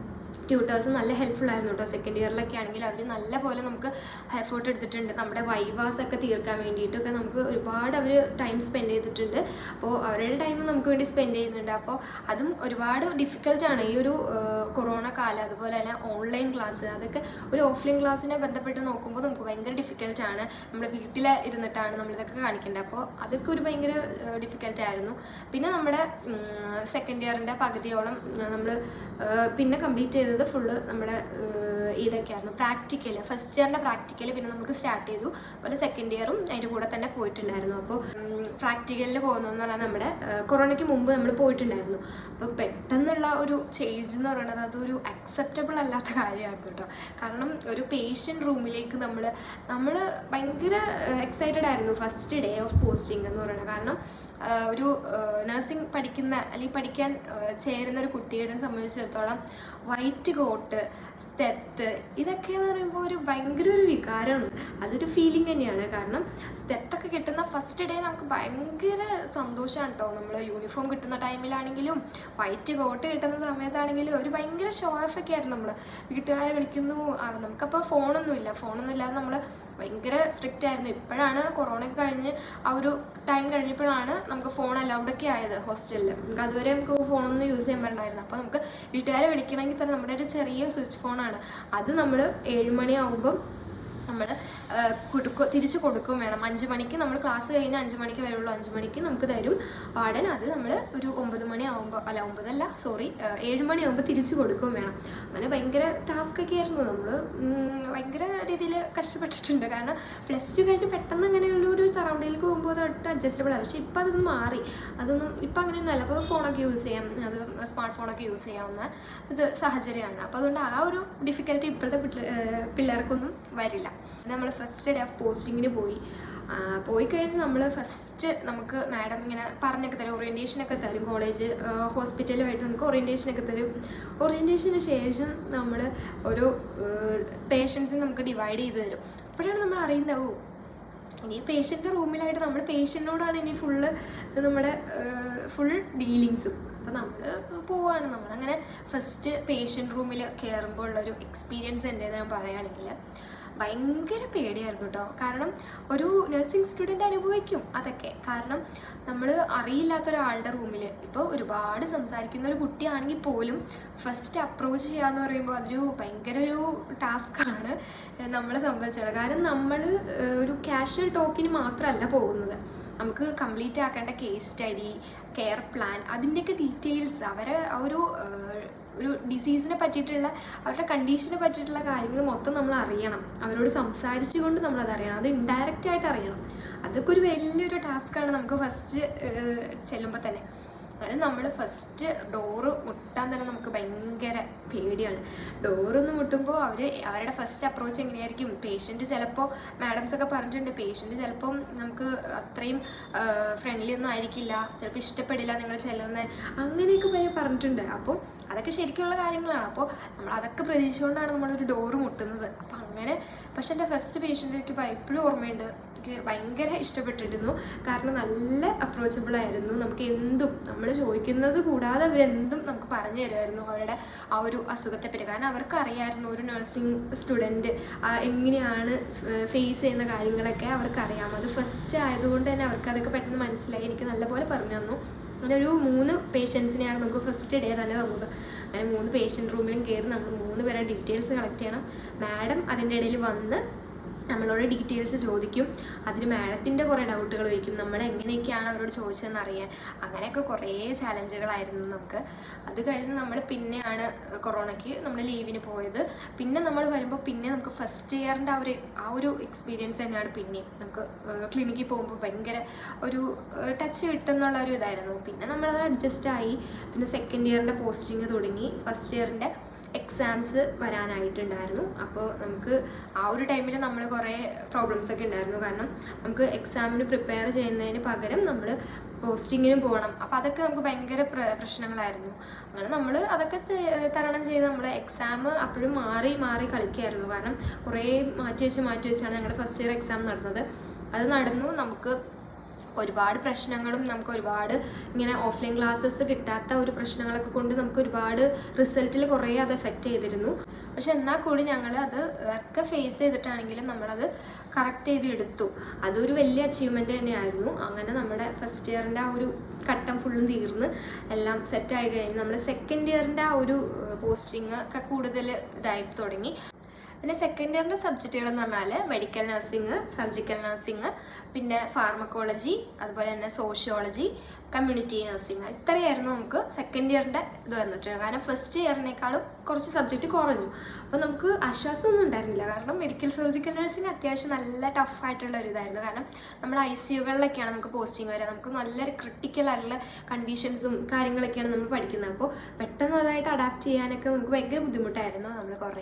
ട്യൂട്ടേഴ്സ് നല്ല ഹെൽപ്ഫുൾ ആയിരുന്നു കേട്ടോ. സെക്കൻഡ് ഇയറിലൊക്കെ ആണെങ്കിൽ അവർ നല്ല പോലെ നമുക്ക് എഫേർട്ട് എടുത്തിട്ടുണ്ട്. നമ്മുടെ വൈവാസ് ഒക്കെ തീർക്കാൻ വേണ്ടിയിട്ടൊക്കെ നമുക്ക് ഒരുപാട് അവർ ടൈം സ്പെൻഡ് ചെയ്തിട്ടുണ്ട്. അപ്പോൾ അവരുടെ ടൈം നമുക്ക് വേണ്ടി സ്പെൻഡ് ചെയ്യുന്നുണ്ട്. അപ്പോൾ അതും ഒരുപാട് ഡിഫിക്കൽട്ടാണ് ഈ ഒരു കൊറോണ കാലം. അതുപോലെ തന്നെ ഓൺലൈൻ ക്ലാസ്, അതൊക്കെ ഒരു ഓഫ്ലൈൻ ക്ലാസ്സിനെ ബന്ധപ്പെട്ട് നോക്കുമ്പോൾ നമുക്ക് ഭയങ്കര ഡിഫിക്കൽട്ടാണ്. നമ്മുടെ വീട്ടിൽ ഇരുന്നിട്ടാണ് നമ്മളിതൊക്കെ കാണിക്കേണ്ടത്. അപ്പോൾ അതൊക്കെ ഒരു ഭയങ്കര ഡിഫിക്കൽട്ടായിരുന്നു. പിന്നെ നമ്മുടെ സെക്കൻഡ് ഇയറിൻ്റെ പകുതിയോളം നമ്മൾ പിന്നെ കംപ്ലീറ്റ് ചെയ്തത് ഫുള്ള് നമ്മുടെ ഇതൊക്കെയായിരുന്നു പ്രാക്ടിക്കൽ. ഫസ്റ്റ് ഇയറിൻ്റെ പ്രാക്ടിക്കൽ പിന്നെ നമുക്ക് സ്റ്റാർട്ട് ചെയ്തു. അതുപോലെ സെക്കൻഡ് ഇയറും അതിൻ്റെ കൂടെ തന്നെ പോയിട്ടുണ്ടായിരുന്നു. അപ്പോൾ പ്രാക്ടിക്കലിൽ പോകുന്നതെന്ന് പറഞ്ഞാൽ നമ്മുടെ കൊറോണയ്ക്ക് മുമ്പ് നമ്മൾ പോയിട്ടുണ്ടായിരുന്നു. അപ്പോൾ പെട്ടെന്നുള്ള ഒരു ചേഞ്ച് എന്ന് പറയുന്നത് അതൊരു അക്സെപ്റ്റബിൾ അല്ലാത്ത കാര്യമാണ് കേട്ടോ. കാരണം ഒരു പേഷ്യൻ്റ് റൂമിലേക്ക് നമ്മൾ നമ്മൾ ഭയങ്കര എക്സൈറ്റഡ് ആയിരുന്നു ഫസ്റ്റ് ഡേ ഓഫ് പോസ്റ്റിംഗ് എന്ന് പറയുന്നത്. കാരണം ഒരു നഴ്സിംഗ് പഠിക്കുന്ന അല്ലെങ്കിൽ പഠിക്കാൻ ചേരുന്ന ഒരു കുട്ടിയെ സംബന്ധിച്ചിടത്തോളം വൈറ്റ് കോട്ട്, സ്റ്റെത്ത്, ഇതൊക്കെ എന്ന് പറയുമ്പോൾ ഒരു ഭയങ്കര ഒരു വികാരമാണ്. അതൊരു ഫീലിംഗ് തന്നെയാണ്. കാരണം സ്റ്റെത്തൊക്കെ കിട്ടുന്ന ഫസ്റ്റ് ഡേ നമുക്ക് ഭയങ്കര സന്തോഷമാണ് കേട്ടോ. നമ്മൾ യൂണിഫോം കിട്ടുന്ന ടൈമിലാണെങ്കിലും വൈറ്റ് കോട്ട് കിട്ടുന്ന സമയത്താണെങ്കിലും ഒരു ഭയങ്കര ഷോ ഓഫ് ഒക്കെ ആയിരുന്നു. നമ്മൾ വീട്ടുകാരെ വിളിക്കുന്നു, നമുക്കപ്പോൾ ഫോണൊന്നുമില്ല ഫോണൊന്നും ഇല്ലാതെ നമ്മൾ ഭയങ്കര സ്ട്രിക്റ്റ് ആയിരുന്നു. ഇപ്പോഴാണ് കൊറോണയൊക്കെ കഴിഞ്ഞ് ആ ഒരു ടൈം കഴിഞ്ഞപ്പോഴാണ് നമുക്ക് ഫോൺ അലൗഡൊക്കെ ആയത് ഹോസ്റ്റലിൽ. നമുക്ക് അതുവരെ നമുക്ക് ഫോണൊന്നും യൂസ് ചെയ്യാൻ പറ്റുന്നായിരുന്നു. അപ്പോൾ നമുക്ക് വീട്ടുകാരെ വിളിക്കണമെങ്കിൽ തന്നെ നമ്മുടെ ഒരു ചെറിയ സ്വിച്ച് ഫോണാണ്, അത് നമ്മൾ ഏഴുമണിയാവുമ്പം നമ്മൾ കൊടുക്കും, തിരിച്ച് കൊടുക്കും വേണം. അഞ്ച് മണിക്ക് നമ്മൾ ക്ലാസ് കഴിഞ്ഞ് അഞ്ച് മണിക്ക് വരുള്ളൂ. അഞ്ച് മണിക്ക് നമുക്ക് തരും വാർഡൻ. അത് നമ്മൾ ഒരു ഒമ്പത് മണി ആകുമ്പോൾ, അല്ല ഒമ്പതല്ല സോറി ഏഴ് മണിയാകുമ്പോൾ തിരിച്ച് കൊടുക്കുകയും വേണം. അങ്ങനെ ഭയങ്കര ടാസ്കൊക്കെ ആയിരുന്നു. നമ്മൾ ഭയങ്കര രീതിയിൽ കഷ്ടപ്പെട്ടിട്ടുണ്ട്. കാരണം പ്ലസ് ടു കഴിഞ്ഞ് പെട്ടെന്ന് അങ്ങനെയുള്ള ഒരു സറൗണ്ടിങ്ങിലേക്ക് പോകുമ്പോൾ അതൊട്ട് അഡ്ജസ്റ്റബിൾ ആണ്. പക്ഷേ ഇപ്പം അതൊന്നും മാറി. അതൊന്നും ഇപ്പം അങ്ങനെയൊന്നും അല്ല. അപ്പോൾ ഫോണൊക്കെ യൂസ് ചെയ്യാം, അത് സ്മാർട്ട് ഫോണൊക്കെ യൂസ് ചെയ്യാവുന്ന ഇത് സാഹചര്യമാണ്. അപ്പോൾ അതുകൊണ്ട് ആ ഒരു ഡിഫിക്കൽറ്റി ഇപ്പോഴത്തെ പിള്ളേർക്കൊന്നും വരില്ല. നമ്മൾ ഫസ്റ്റ് ഡേ ഓഫ് പോസ്റ്റിങ്ങിന് പോയി പോയി കഴിഞ്ഞ് നമ്മൾ ഫസ്റ്റ് നമുക്ക് മാഡം ഇങ്ങനെ പറഞ്ഞൊക്കെ തരും, ഓറിയൻറ്റേഷനൊക്കെ തരും. കോളേജ് ഹോസ്പിറ്റലുമായിട്ട് നമുക്ക് ഓറിയൻറ്റേഷനൊക്കെ തരും. ഓറിയൻറ്റേഷന് ശേഷം നമ്മൾ ഓരോ പേഷ്യൻസിനെ നമുക്ക് ഡിവൈഡ് ചെയ്ത് തരും. അപ്പോഴാണ് നമ്മൾ അറിയുന്നത്, ഓ ഇനി പേഷ്യൻ്റെ റൂമിലായിട്ട് നമ്മൾ പേഷ്യൻറ്റിനോടാണ് ഇനി ഫുള്ള് നമ്മുടെ ഫുൾ ഡീലിങ്സും. അപ്പോൾ നമ്മൾ പോവാണ്. നമ്മളങ്ങനെ ഫസ്റ്റ് പേഷ്യൻ്റ് റൂമിൽ കയറുമ്പോൾ ഉള്ളൊരു എക്സ്പീരിയൻസ് എൻ്റേത് ഞാൻ പറയുകയാണെങ്കിൽ ഭയങ്കര പേടിയായിരുന്നു കേട്ടോ. കാരണം ഒരു നഴ്സിംഗ് സ്റ്റുഡൻ്റ് അനുഭവിക്കും അതൊക്കെ. കാരണം നമ്മൾ അറിയില്ലാത്തൊരാളുടെ റൂമിൽ ഇപ്പോൾ ഒരുപാട് സംസാരിക്കുന്ന ഒരു കുട്ടിയാണെങ്കിൽ പോലും ഫസ്റ്റ് അപ്രോച്ച് ചെയ്യുക എന്ന് പറയുമ്പോൾ അതൊരു ഭയങ്കര ഒരു ടാസ്ക്കാണ് നമ്മളെ സംബന്ധിച്ചത്. കാരണം നമ്മൾ ഒരു കാഷ്വൽ ടോക്കിന് മാത്രമല്ല പോകുന്നത്, നമുക്ക് കംപ്ലീറ്റ് ആക്കേണ്ട കേസ് സ്റ്റഡി, കെയർ പ്ലാൻ, അതിൻ്റെയൊക്കെ ഡീറ്റെയിൽസ്, അവരെ ആ ഒരു ഒരു ഡിസീസിനെ പറ്റിയിട്ടുള്ള അവരുടെ കണ്ടീഷനെ പറ്റിയിട്ടുള്ള കാര്യങ്ങൾ മൊത്തം നമ്മൾ അറിയണം. അവരോട് സംസാരിച്ചുകൊണ്ട് നമ്മളത് അറിയണം. അത് ഇൻഡയറക്റ്റ് ആയിട്ട് അറിയണം. അതൊക്കെ ഒരു വലിയൊരു ടാസ്ക്കാണ് നമുക്ക് ഫസ്റ്റ് ചെല്ലുമ്പോൾ തന്നെ. അത് നമ്മൾ ഫസ്റ്റ് ഡോറ് മുട്ടാൻ തന്നെ നമുക്ക് ഭയങ്കര പേടിയാണ്. ഡോറൊന്ന് മുട്ടുമ്പോൾ അവർ അവരുടെ ഫസ്റ്റ് അപ്രോച്ച് എങ്ങനെയായിരിക്കും, പേഷ്യൻറ്റ് ചിലപ്പോൾ മാഡംസ് ഒക്കെ പറഞ്ഞിട്ടുണ്ട്, പേഷ്യൻറ്റ് ചിലപ്പം നമുക്ക് അത്രയും ഫ്രണ്ട്ലി ഒന്നും ആയിരിക്കില്ല, ചിലപ്പോൾ ഇഷ്ടപ്പെടില്ല നിങ്ങൾ ചെല്ലുന്നത്, അങ്ങനെയൊക്കെ വരെ പറഞ്ഞിട്ടുണ്ട്. അപ്പോൾ അതൊക്കെ ശരിക്കുള്ള കാര്യങ്ങളാണ്. അപ്പോൾ നമ്മൾ അതൊക്കെ പ്രതീക്ഷിച്ചുകൊണ്ടാണ് നമ്മളൊരു ഡോറ് മുട്ടുന്നത്. അപ്പോൾ അങ്ങനെ പക്ഷെ എൻ്റെ ഫസ്റ്റ് പേഷ്യൻ്റ് എനിക്ക് ഇപ്പോഴും ഓർമ്മയുണ്ട്. എനിക്ക് ഭയങ്കര ഇഷ്ടപ്പെട്ടിരുന്നു. കാരണം നല്ല അപ്രോച്ചബിൾ ആയിരുന്നു. നമുക്ക് എന്തും നമ്മൾ ചോദിക്കുന്നത് കൂടാതെ അവരെന്തും നമുക്ക് പറഞ്ഞു തരുമായിരുന്നു അവരുടെ ആ ഒരു അസുഖത്തെപ്പറ്റി. കാരണം അവർക്ക് അറിയാമായിരുന്നു ഒരു നഴ്സിംഗ് സ്റ്റുഡൻറ്റ് എങ്ങനെയാണ് ഫേസ് ചെയ്യുന്ന കാര്യങ്ങളൊക്കെ അവർക്കറിയാം. അത് ഫസ്റ്റ് ആയതുകൊണ്ട് തന്നെ അവർക്ക് അതൊക്കെ പെട്ടെന്ന് മനസ്സിലായി. എനിക്ക് നല്ലപോലെ പറഞ്ഞു തന്നു. അങ്ങനെ ഒരു മൂന്ന് പേഷ്യൻസിനെയാണ് നമുക്ക് ഫസ്റ്റ് ഡേ തന്നെ തന്നത്. അങ്ങനെ മൂന്ന് പേഷ്യൻ്റ് റൂമിലും കയറി നമ്മൾ മൂന്ന് പേരുടെ ഡീറ്റെയിൽസ് കളക്ട് ചെയ്യണം. മാഡം അതിൻ്റെ ഇടയിൽ വന്ന് നമ്മളോട് ഡീറ്റെയിൽസ് ചോദിക്കും. അതിന് മാഡത്തിൻ്റെ കുറേ ഡൗട്ടുകൾ ചോദിക്കും, നമ്മൾ എങ്ങനെയൊക്കെയാണ് അവരോട് ചോദിച്ചതെന്ന് അറിയാൻ. അങ്ങനെയൊക്കെ കുറേ ചാലഞ്ചുകളായിരുന്നു നമുക്ക്. അത് കഴിഞ്ഞ് നമ്മൾ പിന്നെയാണ് കൊറോണയ്ക്ക് നമ്മൾ ലീവിന് പോയത്. പിന്നെ നമ്മൾ വരുമ്പോൾ പിന്നെ നമുക്ക് ഫസ്റ്റ് ഇയറിൻ്റെ ആ ഒരു ആ ഒരു എക്സ്പീരിയൻസ് തന്നെയാണ് പിന്നെ നമുക്ക് ക്ലിനിക്കിൽ പോകുമ്പോൾ ഭയങ്കര ഒരു ടച്ച് കിട്ടുന്നുള്ള ഒരു ഇതായിരുന്നു. പിന്നെ നമ്മളത് അഡ്ജസ്റ്റ് ആയി. പിന്നെ സെക്കൻഡ് ഇയറിൻ്റെ പോസ്റ്റിങ് തുടങ്ങി. ഫസ്റ്റ് ഇയറിൻ്റെ എക്സാംസ് വരാനായിട്ടുണ്ടായിരുന്നു. അപ്പോൾ നമുക്ക് ആ ഒരു ടൈമിൽ നമ്മൾ കുറേ പ്രോബ്ലംസ് ഒക്കെ ഉണ്ടായിരുന്നു. കാരണം നമുക്ക് എക്സാമിന് പ്രിപ്പയർ ചെയ്യുന്നതിന് പകരം നമ്മൾ പോസ്റ്റിങ്ങിനും പോകണം. അപ്പോൾ അതൊക്കെ നമുക്ക് ഭയങ്കര പ്ര പ്രശ്നങ്ങളായിരുന്നു. അങ്ങനെ നമ്മൾ അതൊക്കെ തരണം ചെയ്ത് നമ്മൾ എക്സാം അപ്പോഴും മാറി മാറി കളിക്കുമായിരുന്നു. കാരണം കുറേ മാറ്റി വെച്ച് മാറ്റി വെച്ചാണ് ഞങ്ങളുടെ ഫസ്റ്റ് ഇയർ എക്സാം നടന്നത്. അത് നടന്നു. നമുക്ക് ഒരുപാട് പ്രശ്നങ്ങളും നമുക്ക് ഒരുപാട് ഇങ്ങനെ ഓഫ്ലൈൻ ക്ലാസ്സസ് കിട്ടാത്ത ഒരു പ്രശ്നങ്ങളൊക്കെ കൊണ്ട് നമുക്ക് ഒരുപാട് റിസൾട്ടിൽ കുറേ അത് എഫക്റ്റ് ചെയ്തിരുന്നു. പക്ഷെ എന്നാൽ കൂടി ഞങ്ങൾ അത് ഒക്കെ ഫേസ് ചെയ്തിട്ടാണെങ്കിലും നമ്മളത് കറക്റ്റ് ചെയ്ത് എടുത്തു. അതൊരു വലിയ അച്ചീവ്മെൻറ്റ് തന്നെയായിരുന്നു. അങ്ങനെ നമ്മുടെ ഫസ്റ്റ് ഇയറിൻ്റെ ആ ഒരു ഘട്ടം ഫുള്ളും തീർന്ന് എല്ലാം സെറ്റായി കഴിഞ്ഞ് നമ്മൾ സെക്കൻഡ് ഇയറിൻ്റെ ആ ഒരു പോസ്റ്റിംഗ് ഒക്കെ കൂടുതൽ ഇതായി തുടങ്ങി. പിന്നെ സെക്കൻഡ് ഇയറിൻ്റെ സബ്ജക്റ്റുകൾ എന്ന് പറഞ്ഞാൽ മെഡിക്കൽ നഴ്സിംഗ്, സർജിക്കൽ നഴ്സിംഗ്, പിന്നെ ഫാർമക്കോളജി, അതുപോലെ തന്നെ സോഷ്യോളജി, കമ്മ്യൂണിറ്റി നഴ്സിംഗ്, ഇത്രയായിരുന്നു നമുക്ക് സെക്കൻഡ് ഇയറിൻ്റെ ഇത് വന്നിട്ടുണ്ട്. കാരണം ഫസ്റ്റ് ഇയറിനേക്കാളും കുറച്ച് സബ്ജക്റ്റ് കുറഞ്ഞു. അപ്പോൾ നമുക്ക് ആശ്വാസമൊന്നും ഉണ്ടായിരുന്നില്ല. കാരണം മെഡിക്കൽ സർജിക്കൽ നഴ്സിംഗ് അത്യാവശ്യം നല്ല ടഫായിട്ടുള്ള ഒരു ഇതായിരുന്നു. കാരണം നമ്മൾ ഐ സി യുകളിലൊക്കെയാണ് നമുക്ക് പോസ്റ്റിംഗ് വരിക. നമുക്ക് നല്ലൊരു ക്രിട്ടിക്കലായിട്ടുള്ള കണ്ടീഷൻസും കാര്യങ്ങളൊക്കെയാണ് നമ്മൾ പഠിക്കുന്നത്. അപ്പോൾ പെട്ടെന്ന് അതായിട്ട് അഡാപ്റ്റ് ചെയ്യാനൊക്കെ നമുക്ക് ഭയങ്കര ബുദ്ധിമുട്ടായിരുന്നു. നമ്മൾ കുറേ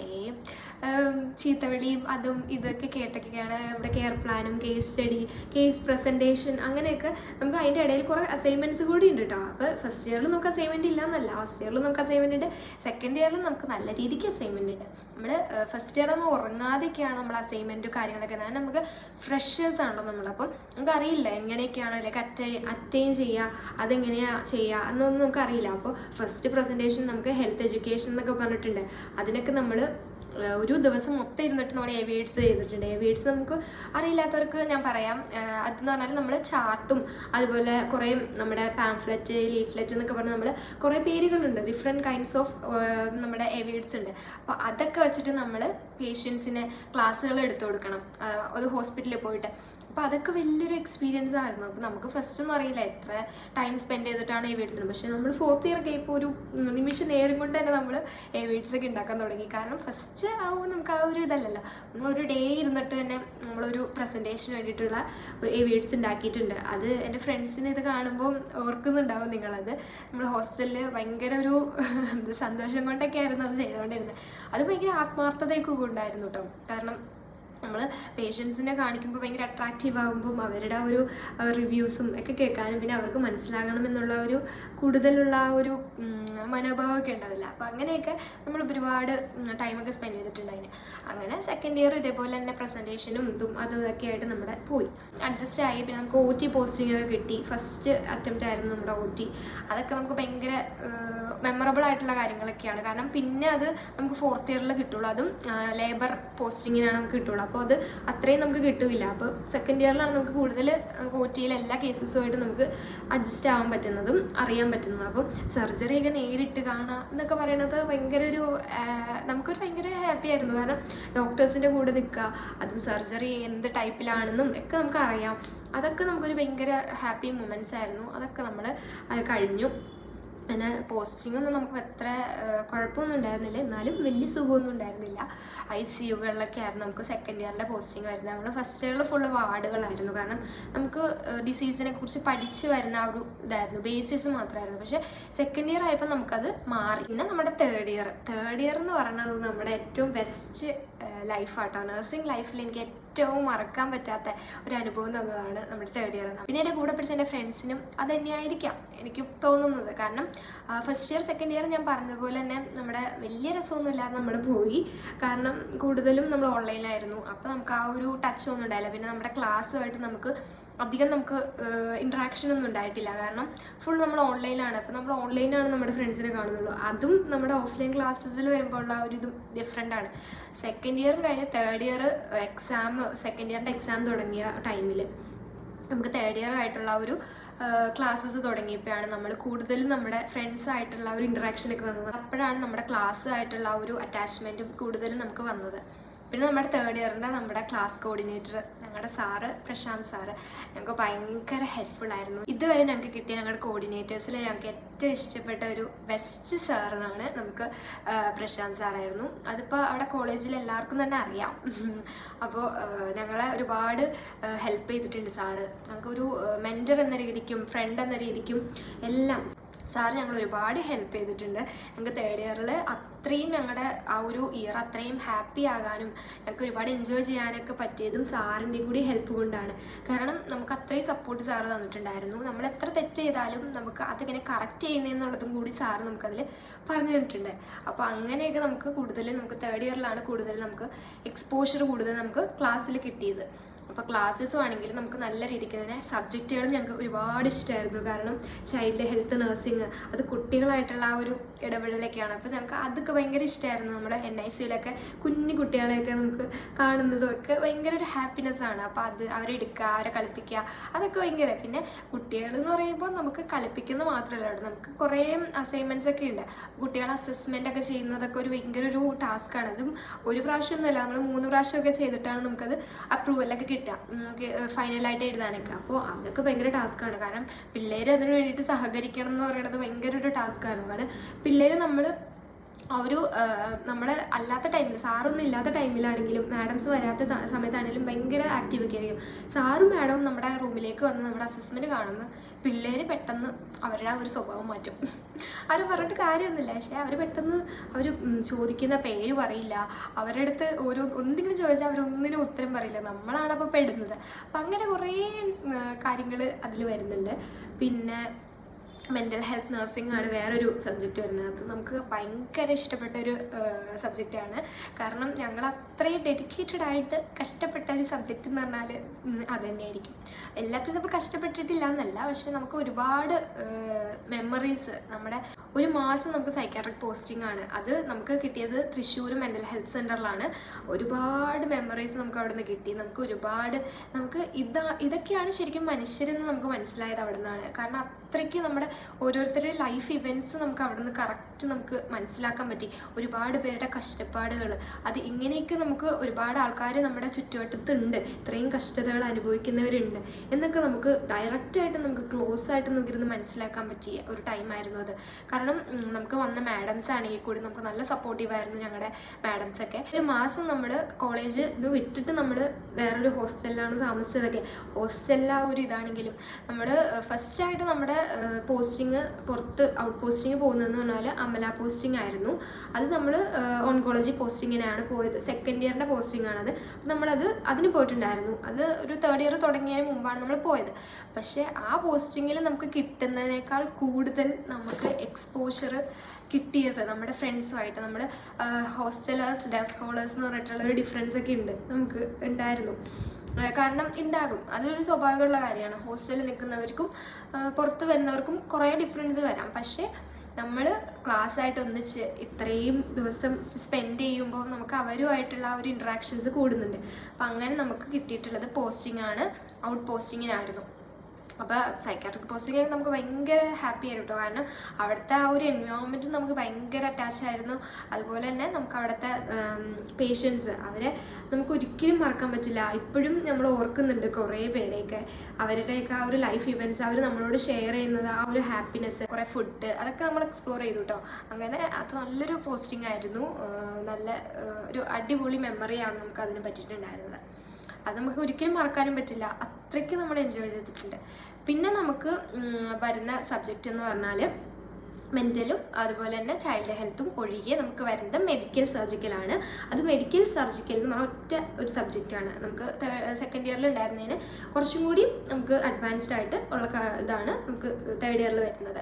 ചീത്തവിളിയും അതും ഇതൊക്കെ കേട്ടൊക്കെയാണ് നമ്മുടെ കെയർ പ്ലാനും കേസ് സ്റ്റഡി, കേസ് പ്രസൻറ്റേഷൻ, അങ്ങനെയൊക്കെ നമുക്ക് അതിൻ്റെ ഇടയിൽ കുറേ അസൈൻമെൻറ്റ്സ് കൂടി ഉണ്ട് കേട്ടോ. അപ്പോൾ ഫസ്റ്റ് ഇയറിൽ നമുക്ക് അസൈൻമെൻറ്റ് ഇല്ല എന്നല്ല, ഫസ്റ്റ് ഇയറിൽ നമുക്ക് അസൈൻമെൻറ്റ് ഉണ്ട്, സെക്കൻഡ് ഇയറിൽ നമുക്ക് നല്ല രീതിക്ക് അസൈൻമെൻറ്റ് ഉണ്ട്. നമ്മൾ ഫസ്റ്റ് ഇയർ ഒന്നും ഉറങ്ങാതെയൊക്കെയാണ് നമ്മൾ അസൈൻമെൻറ്റും കാര്യങ്ങളൊക്കെ. കാരണം നമുക്ക് ഫ്രഷേഴ്സ് ആണല്ലോ നമ്മൾ. അപ്പം നമുക്കറിയില്ല എങ്ങനെയൊക്കെയാണ് ലൈക്ക് അറ്റൈ അറ്റൈൻ ചെയ്യുക, അതെങ്ങനെയാണ് ചെയ്യുക എന്നൊന്നും നമുക്കറിയില്ല. അപ്പോൾ ഫസ്റ്റ് പ്രസൻറ്റേഷൻ നമുക്ക് ഹെൽത്ത് എഡ്യൂക്കേഷൻ എന്നൊക്കെ പറഞ്ഞിട്ടുണ്ട്. അതിനൊക്കെ നമ്മൾ ഒരു ദിവസം മൊത്തം ഇരുന്നിട്ട് നമ്മൾ എവിയേഡ്സ് ചെയ്തിട്ടുണ്ട്. എവിയേഡ്സ് നമുക്ക് അറിയില്ലാത്തവർക്ക് ഞാൻ പറയാം. അതെന്ന് പറഞ്ഞാൽ നമ്മൾ ചാർട്ടും അതുപോലെ കുറേ നമ്മുടെ പാംഫ്ലെറ്റ്, ലീഫ്ലെറ്റ് എന്നൊക്കെ പറഞ്ഞാൽ നമ്മൾ കുറേ പേരുകളുണ്ട്, ഡിഫറെൻറ്റ് കൈൻഡ്സ് ഓഫ് നമ്മുടെ എവിയേഡ്സ് ഉണ്ട്. അപ്പോൾ അതൊക്കെ വെച്ചിട്ട് നമ്മൾ പേഷ്യൻസിന് ക്ലാസ്സുകൾ എടുത്തു കൊടുക്കണം, ഒരു ഹോസ്പിറ്റലിൽ പോയിട്ട്. അപ്പോൾ അതൊക്കെ വലിയൊരു എക്സ്പീരിയൻസ് ആയിരുന്നു. അപ്പോൾ നമുക്ക് ഫസ്റ്റ് ഒന്നും അറിയില്ല എത്ര ടൈം സ്പെൻഡ് ചെയ്തിട്ടാണ് എവിഡ്സിന്. പക്ഷേ നമ്മൾ ഫോർത്ത് ഇയർ ഒക്കെ ഇപ്പോൾ ഒരു നിമിഷം നേരം കൊണ്ട് തന്നെ നമ്മൾ എവിഡ്സ് ഒക്കെ ഉണ്ടാക്കാൻ തുടങ്ങി. കാരണം ഫസ്റ്റ് ആവുമ്പോൾ നമുക്ക് ആ ഒരു ഇതല്ലല്ലോ, നമ്മളൊരു ഡേ ഇരുന്നിട്ട് തന്നെ നമ്മളൊരു പ്രസൻറ്റേഷന് വേണ്ടിയിട്ടുള്ള എവിഡ്സ് ഉണ്ടാക്കിയിട്ടുണ്ട്. അത് എൻ്റെ ഫ്രണ്ട്സിന് ഇത് കാണുമ്പോൾ ഓർക്കുന്നുണ്ടാവും നിങ്ങളത്. നമ്മൾ ഹോസ്റ്റലിൽ ഭയങ്കര ഒരു സന്തോഷം കൊണ്ടൊക്കെ ആയിരുന്നു അത് ചെയ്തുകൊണ്ടിരുന്നത്. അത് ഭയങ്കര ആത്മാർത്ഥതയൊക്കെ ഉണ്ടായിരുന്നു കേട്ടോ. കാരണം നമ്മൾ പേഷ്യൻസിനെ കാണിക്കുമ്പോൾ ഭയങ്കര അട്രാക്റ്റീവ് ആകുമ്പം അവരുടെ ഒരു റിവ്യൂസും ഒക്കെ കേൾക്കാനും പിന്നെ അവർക്ക് മനസ്സിലാകണമെന്നുള്ള ഒരു കൂടുതലുള്ള ആ ഒരു മനോഭാവമൊക്കെ ഉണ്ടാവില്ല. അപ്പോൾ അങ്ങനെയൊക്കെ നമ്മൾ ഒരുപാട് ടൈമൊക്കെ സ്പെൻഡ് ചെയ്തിട്ടുണ്ട് അതിന്. അങ്ങനെ സെക്കൻഡ് ഇയർ ഇതേപോലെ തന്നെ പ്രസൻറ്റേഷനും ഇതും അതും ഇതൊക്കെ ആയിട്ട് നമ്മുടെ പോയി അഡ്ജസ്റ്റ് ആയി. പിന്നെ നമുക്ക് ഒ ടി പോസ്റ്റിംഗ് ഒക്കെ കിട്ടി. ഫസ്റ്റ് അറ്റംപ്റ്റ് ആയിരുന്നു നമ്മുടെ ഒ ടി. അതൊക്കെ നമുക്ക് ഭയങ്കര മെമ്മറബിൾ ആയിട്ടുള്ള കാര്യങ്ങളൊക്കെയാണ്. കാരണം പിന്നെ അത് നമുക്ക് ഫോർത്ത് ഇയറിൽ കിട്ടുള്ളൂ. അതും ലേബർ പോസ്റ്റിങ്ങിനാണ് നമുക്ക് കിട്ടുള്ളൂ. അപ്പോൾ അത് അത്രയും നമുക്ക് കിട്ടില്ല. അപ്പോൾ സെക്കൻഡ് ഇയറിലാണ് നമുക്ക് കൂടുതൽ നമുക്ക് ഒ ടിയിൽ എല്ലാ കേസസുമായിട്ട് നമുക്ക് അഡ്ജസ്റ്റ് ആവാൻ പറ്റുന്നതും അറിയാൻ പറ്റുന്നതും. അപ്പോൾ സർജറിയൊക്കെ നേരിട്ട് കാണാം എന്നൊക്കെ പറയുന്നത് ഭയങ്കര ഒരു നമുക്കൊരു ഭയങ്കര ഹാപ്പി ആയിരുന്നു. കാരണം ഡോക്ടേഴ്സിൻ്റെ കൂടെ നിൽക്കുക, അതും സർജറി എന്ത് ടൈപ്പിലാണെന്നും ഒക്കെ നമുക്ക് അറിയാം. അതൊക്കെ നമുക്കൊരു ഭയങ്കര ഹാപ്പി മൊമെൻറ്റ്സ് ആയിരുന്നു. അതൊക്കെ നമ്മൾ അത് കഴിഞ്ഞു. പിന്നെ പോസ്റ്റിങ്ങൊന്നും നമുക്ക് അത്ര കുഴപ്പമൊന്നും ഉണ്ടായിരുന്നില്ല, എന്നാലും വലിയ സുഖമൊന്നും ഉണ്ടായിരുന്നില്ല. ഐ സി യുകളിലൊക്കെ ആയിരുന്നു നമുക്ക് സെക്കൻഡ് ഇയറിൻ്റെ പോസ്റ്റിംഗ് വരുന്നത്. നമ്മൾ ഫസ്റ്റ് ഇയറിൽ ഫുള്ള് വാർഡുകളായിരുന്നു. കാരണം നമുക്ക് ഡിസീസിനെ കുറിച്ച് പഠിച്ച് വരുന്ന ആ ഒരു ഇതായിരുന്നു, ബേസിസ് മാത്രമായിരുന്നു. പക്ഷേ സെക്കൻഡ് ഇയർ ആയപ്പോൾ നമുക്കത് മാറി. പിന്നെ നമ്മുടെ തേർഡ് ഇയർ തേർഡ് ഇയർ എന്ന് പറയുന്നത് നമ്മുടെ ഏറ്റവും ബെസ്റ്റ് ലൈഫാട്ടോ. നഴ്സിംഗ് ലൈഫിൽ എനിക്ക് ഏറ്റവും മറക്കാൻ പറ്റാത്ത ഒരു അനുഭവം തന്നതാണ് നമ്മുടെ തേർഡ് ഇയർ എന്ന്. പിന്നെ എൻ്റെ കൂടെ പഠിച്ച എൻ്റെ ഫ്രണ്ട്സിനും അത് തന്നെയായിരിക്കാം എനിക്ക് തോന്നുന്നത്. കാരണം ഫസ്റ്റ് ഇയർ സെക്കൻഡ് ഇയർ ഞാൻ പറഞ്ഞതുപോലെ തന്നെ നമ്മുടെ വലിയ രസമൊന്നും ഇല്ലാതെ നമ്മൾ പോയി. കാരണം കൂടുതലും നമ്മൾ ഓൺലൈനിലായിരുന്നു. അപ്പോൾ നമുക്ക് ആ ഒരു ടച്ച് ഒന്നും ഉണ്ടായില്ല. പിന്നെ നമ്മുടെ ക്ലാസ്സുമായിട്ട് നമുക്ക് അധികം നമുക്ക് ഇൻട്രാക്ഷൻ ഒന്നും ഉണ്ടായിട്ടില്ല. കാരണം ഫുൾ നമ്മൾ ഓൺലൈനാണ്. അപ്പോൾ നമ്മൾ ഓൺലൈനാണ് നമ്മുടെ ഫ്രണ്ട്സിനെ കാണുന്നുള്ളൂ. അതും നമ്മുടെ ഓഫ്ലൈൻ ക്ലാസ്സസിൽ വരുമ്പോൾ ഉള്ള ഒരു ഇതും ഡിഫറെൻ്റ് ആണ്. സെക്കൻഡ് ഇയറും കഴിഞ്ഞ് തേർഡ് ഇയർ എക്സാം സെക്കൻഡ് ഇയറിൻ്റെ എക്സാം തുടങ്ങിയ ടൈമിൽ നമുക്ക് തേർഡ് ഇയർ ആയിട്ടുള്ള ഒരു ക്ലാസ്സസ് തുടങ്ങിയപ്പോഴാണ് നമ്മൾ കൂടുതലും നമ്മുടെ ഫ്രണ്ട്സായിട്ടുള്ള ഒരു ഇൻട്രാക്ഷനൊക്കെ വന്നത്. അപ്പോഴാണ് നമ്മുടെ ക്ലാസ് ആയിട്ടുള്ള ഒരു അറ്റാച്ച്മെൻറ്റും കൂടുതലും നമുക്ക് വന്നത്. പിന്നെ നമ്മുടെ തേർഡ് ഇയറിൻ്റെ നമ്മുടെ ക്ലാസ് കോർഡിനേറ്റർ ഞങ്ങളുടെ സാറ് പ്രശാന്ത് സാറ് ഞങ്ങൾക്ക് ഭയങ്കര ഹെൽപ്ഫുൾ ആയിരുന്നു. ഇതുവരെ ഞങ്ങൾക്ക് കിട്ടിയ ഞങ്ങളുടെ കോർഡിനേറ്റേഴ്സിൽ ഞങ്ങൾക്ക് ഏറ്റവും ഇഷ്ടപ്പെട്ട ഒരു ബെസ്റ്റ് സാറെന്നാണ് നമുക്ക് പ്രശാന്ത് സാറായിരുന്നു. അതിപ്പോൾ അവിടെ കോളേജിൽ എല്ലാവർക്കും തന്നെ അറിയാം. അപ്പോൾ ഞങ്ങളെ ഒരുപാട് ഹെൽപ്പ് ചെയ്തിട്ടുണ്ട് സാറ്. ഞങ്ങൾക്കൊരു മെൻറ്റർ എന്ന രീതിക്കും ഫ്രണ്ട് എന്ന രീതിക്കും എല്ലാം സാറ് ഞങ്ങൾ ഒരുപാട് ഹെൽപ്പ് ചെയ്തിട്ടുണ്ട്. ഞങ്ങൾക്ക് തേർഡ് ഇയറിൽ അത്രയും ഞങ്ങളുടെ ആ ഒരു ഇയർ അത്രയും ഹാപ്പി ആകാനും ഞങ്ങൾക്ക് ഒരുപാട് എൻജോയ് ചെയ്യാനൊക്കെ പറ്റിയതും സാറിൻ്റെ കൂടി ഹെൽപ്പ് കൊണ്ടാണ്. കാരണം നമുക്ക് അത്രയും സപ്പോർട്ട് സാറ് തന്നിട്ടുണ്ടായിരുന്നു. നമ്മൾ എത്ര തെറ്റ് ചെയ്താലും നമുക്ക് അതിങ്ങനെ കറക്റ്റ് ചെയ്യുന്നതെന്നുള്ളതും കൂടി സാറ് നമുക്കതിൽ പറഞ്ഞു തന്നിട്ടുണ്ട്. അപ്പോൾ അങ്ങനെയൊക്കെ നമുക്ക് കൂടുതൽ നമുക്ക് തേർഡ് ഇയറിലാണ് കൂടുതൽ നമുക്ക് എക്സ്പോഷർ കൂടുതൽ നമുക്ക് ക്ലാസ്സിൽ കിട്ടിയത്. അപ്പോൾ ക്ലാസ്സസും ആണെങ്കിലും നമുക്ക് നല്ല രീതിക്ക് തന്നെ സബ്ജക്റ്റുകൾ ഞങ്ങൾക്ക് ഒരുപാട് ഇഷ്ടമായിരുന്നു. കാരണം ചൈൽഡ് ഹെൽത്ത് നഴ്സിംഗ് അത് കുട്ടികളായിട്ടുള്ള ആ ഒരു ഇടപെടലൊക്കെയാണ്. അപ്പോൾ ഞങ്ങൾക്ക് അതൊക്കെ ഭയങ്കര ഇഷ്ടമായിരുന്നു. നമ്മുടെ എൻ ഐ സിയിലൊക്കെ കുഞ്ഞു കുട്ടികളെയൊക്കെ നമുക്ക് കാണുന്നതും ഒക്കെ ഭയങ്കര ഒരു ഹാപ്പിനെസ് ആണ്. അപ്പോൾ അത് അവരെ എടുക്കുക, അവരെ കളിപ്പിക്കുക, അതൊക്കെ ഭയങ്കര. പിന്നെ കുട്ടികൾ എന്ന് പറയുമ്പോൾ നമുക്ക് കളിപ്പിക്കുന്നത് മാത്രമല്ല, നമുക്ക് കുറേ അസൈൻമെൻറ്റ്സ് ഒക്കെ ഉണ്ട്. കുട്ടികളെ അസസ്മെൻ്റ് ഒക്കെ ചെയ്യുന്നതൊക്കെ ഒരു ഭയങ്കര ഒരു ടാസ്ക്കാണ്. അതും ഒരു പ്രാവശ്യമൊന്നുമല്ല, നമ്മൾ മൂന്ന് പ്രാവശ്യമൊക്കെ ചെയ്തിട്ടാണ് നമുക്കത് അപ്രൂവലൊക്കെ കിട്ടുക, നമുക്ക് ഫൈനലായിട്ട് എഴുതാനൊക്കെ. അപ്പോൾ അതൊക്കെ ഭയങ്കര ടാസ്ക്കാണ്. കാരണം പിള്ളേർ അതിന് വേണ്ടിയിട്ട് സഹകരിക്കണം എന്ന് പറയുന്നത് ഭയങ്കര ഒരു ടാസ്ക്കാണ്. കാരണം പിള്ളേർ നമ്മൾ ആ ഒരു നമ്മുടെ അല്ലാത്ത ടൈമിൽ, സാറൊന്നും ഇല്ലാത്ത ടൈമിലാണെങ്കിലും മാഡംസ് വരാത്ത സമയത്താണെങ്കിലും ഭയങ്കര ആക്റ്റീവൊക്കെ ആയിരിക്കും. സാറും മാഡവും നമ്മുടെ റൂമിലേക്ക് വന്ന് നമ്മുടെ അസസ്മെൻറ്റ് കാണുമ്പോൾ പിള്ളേർ പെട്ടെന്ന് അവരുടെ ആ ഒരു സ്വഭാവം മാറ്റും. അവർ പറഞ്ഞിട്ട് കാര്യമൊന്നുമില്ല, പക്ഷേ അവർ പെട്ടെന്ന് അവർ ചോദിക്കുന്ന പേര് പറയില്ല, അവരുടെ അടുത്ത് ഓരോ എന്തെങ്കിലും ചോദിച്ചാൽ അവരൊന്നിനും ഉത്തരം പറയില്ല. നമ്മളാണ് അപ്പോൾ പെടുന്നത്. അപ്പം അങ്ങനെ കുറേ കാര്യങ്ങൾ അതിൽ വരുന്നുണ്ട്. പിന്നെ മെൻ്റൽ ഹെൽത്ത് നഴ്സിംഗ് ആണ് വേറൊരു സബ്ജക്റ്റ് വരുന്നത്. അത് നമുക്ക് ഭയങ്കര ഇഷ്ടപ്പെട്ട ഒരു സബ്ജക്റ്റാണ്. കാരണം ഞങ്ങൾ അത്രയും ഡെഡിക്കേറ്റഡ് ആയിട്ട് കഷ്ടപ്പെട്ട ഒരു സബ്ജക്റ്റ് എന്ന് പറഞ്ഞാൽ അത് തന്നെയായിരിക്കും. എല്ലാത്തിനും നമ്മൾ കഷ്ടപ്പെട്ടിട്ടില്ല എന്നല്ല, പക്ഷെ നമുക്ക് ഒരുപാട് മെമ്മറീസ്, നമ്മുടെ ഒരു മാസം നമുക്ക് സൈക്കാട്രിക് പോസ്റ്റിംഗ് ആണ്. അത് നമുക്ക് കിട്ടിയത് തൃശ്ശൂർ മെൻ്റൽ ഹെൽത്ത് സെൻ്ററിലാണ്. ഒരുപാട് മെമ്മറീസ് നമുക്ക് അവിടെ നിന്ന് കിട്ടി. നമുക്ക് ഒരുപാട് നമുക്ക് ഇതാ ഇതൊക്കെയാണ് ശരിക്കും മനുഷ്യരെന്ന് നമുക്ക് മനസ്സിലായത് അവിടെ നിന്നാണ്. കാരണം അത്രയ്ക്ക് നമ്മുടെ ഓരോരുത്തരുടെ ലൈഫ് ഇവൻറ്റ്സ് നമുക്ക് അവിടെ നിന്ന് കറക്റ്റ് നമുക്ക് മനസ്സിലാക്കാൻ പറ്റി. ഒരുപാട് പേരുടെ കഷ്ടപ്പാടുകൾ, അത് ഇങ്ങനെയൊക്കെ നമുക്ക് ഒരുപാട് ആൾക്കാർ നമ്മുടെ ചുറ്റുവട്ടത്തുണ്ട്, ഇത്രയും കഷ്ടതകൾ അനുഭവിക്കുന്നവരുണ്ട് എന്നൊക്കെ നമുക്ക് ഡയറക്റ്റായിട്ട് നമുക്ക് ക്ലോസ് ആയിട്ട് നമുക്കിരുന്ന് മനസ്സിലാക്കാൻ പറ്റിയ ഒരു ടൈമായിരുന്നു അത്. കാരണം നമുക്ക് വന്ന മാഡംസ് ആണെങ്കിൽ കൂടി നമുക്ക് നല്ല സപ്പോർട്ടീവായിരുന്നു ഞങ്ങളുടെ മാഡംസൊക്കെ. ഒരു മാസം നമ്മൾ കോളേജ് ഇത് വിട്ടിട്ട് നമ്മൾ വേറൊരു ഹോസ്റ്റലിലാണ് താമസിച്ചതൊക്കെ. ഹോസ്റ്റലിൽ ആ ഒരു ഇതാണെങ്കിലും നമ്മൾ ഫസ്റ്റായിട്ട് നമ്മുടെ പോസ്റ്റിങ് പുറത്ത് ഔട്ട് പോസ്റ്റിങ് പോകുന്നതെന്ന് പറഞ്ഞാൽ അമല പോസ്റ്റിംഗ് ആയിരുന്നു. അത് നമ്മൾ ഓൺകോളജി പോസ്റ്റിങ്ങിനാണ് പോയത്. സെക്കൻഡ് ഇയറിൻ്റെ പോസ്റ്റിംഗ് ആണത്. നമ്മളത് അതിന് പോയിട്ടുണ്ടായിരുന്നു. അത് ഒരു തേർഡ് ഇയർ തുടങ്ങിയതിന് മുമ്പാണ് നമ്മൾ പോയത്. പക്ഷേ ആ പോസ്റ്റിങ്ങിൽ നമുക്ക് കിട്ടുന്നതിനേക്കാൾ കൂടുതൽ നമുക്ക് എക്സ്പോഷർ കിട്ടിയത് നമ്മുടെ ഫ്രണ്ട്സുമായിട്ട്. നമ്മൾ ഹോസ്റ്റലേഴ്സ് ഡേ സ്കോളേഴ്സ് എന്ന് പറഞ്ഞിട്ടുള്ള ഒരു ഡിഫറൻസ് ഒക്കെ ഉണ്ട്, നമുക്ക് ഉണ്ടായിരുന്നു. കാരണം ഉണ്ടാകും, അതൊരു സ്വാഭാവികമുള്ള കാര്യമാണ്. ഹോസ്റ്റലിൽ നിൽക്കുന്നവർക്കും പുറത്ത് വരുന്നവർക്കും കുറേ ഡിഫറൻസ് വരാം. പക്ഷേ നമ്മൾ ക്ലാസ്സായിട്ട് ഒന്നിച്ച് ഇത്രയും ദിവസം സ്പെൻഡ് ചെയ്യുമ്പോൾ നമുക്ക് അവരുമായിട്ടുള്ള ആ ഒരു ഇൻട്രാക്ഷൻസ് കൂടുന്നുണ്ട്. അപ്പം അങ്ങനെ നമുക്ക് കിട്ടിയിട്ടുള്ളത് പോസ്റ്റിംഗ് ആണ്, ഔട്ട് പോസ്റ്റിങ്ങിനായിരുന്നു. അപ്പോൾ സൈക്കാട്രിക് പോസ്റ്റിംഗ് നമുക്ക് ഭയങ്കര ഹാപ്പി ആയിരുന്നു കേട്ടോ. കാരണം അവിടുത്തെ ആ ഒരു എൻവയോൺമെൻറ്റ് നമുക്ക് ഭയങ്കര അറ്റാച്ച് ആയിരുന്നു. അതുപോലെ തന്നെ നമുക്ക് അവിടുത്തെ പേഷ്യൻസ്, അവരെ നമുക്ക് ഒരിക്കലും മറക്കാൻ പറ്റില്ല. ഇപ്പോഴും നമ്മൾ ഓർക്കുന്നുണ്ട് കുറേ പേരെയൊക്കെ, അവരുടെയൊക്കെ ആ ഒരു ലൈഫ് ഇവൻറ്റ്സ് അവർ നമ്മളോട് ഷെയർ ചെയ്യുന്നത്, ആ ഒരു ഹാപ്പിനെസ്, കുറേ ഫുഡ്, അതൊക്കെ നമ്മൾ എക്സ്പ്ലോർ ചെയ്തു കേട്ടോ. അങ്ങനെ അത് നല്ലൊരു പോസ്റ്റിംഗ് ആയിരുന്നു. നല്ല ഒരു അടിപൊളി മെമ്മറിയാണ് നമുക്ക് അതിന് പറ്റിയിട്ടുണ്ടായിരുന്നത്. അത് നമുക്ക് ഒരിക്കലും മറക്കാനും പറ്റില്ല, അത്രയ്ക്ക് നമ്മൾ എൻജോയ് ചെയ്തിട്ടുണ്ട്. പിന്നെ നമുക്ക് വരുന്ന സബ്ജക്റ്റ് എന്ന് പറഞ്ഞാൽ മെൻ്റലും അതുപോലെ തന്നെ ചൈൽഡ് ഹെൽത്തും ഒഴികെ നമുക്ക് വരുന്നത് മെഡിക്കൽ സർജിക്കലാണ്. അത് മെഡിക്കൽ സർജിക്കൽ എന്ന് പറഞ്ഞാൽ ഒറ്റ ഒരു സബ്ജക്റ്റാണ്. നമുക്ക് സെക്കൻഡ് ഇയറിൽ ഉണ്ടായിരുന്നതിന് കുറച്ചും കൂടി നമുക്ക് അഡ്വാൻസ്ഡ് ആയിട്ട് ഉള്ള ഇതാണ് നമുക്ക് തേർഡ് ഇയറിൽ വരുന്നത്.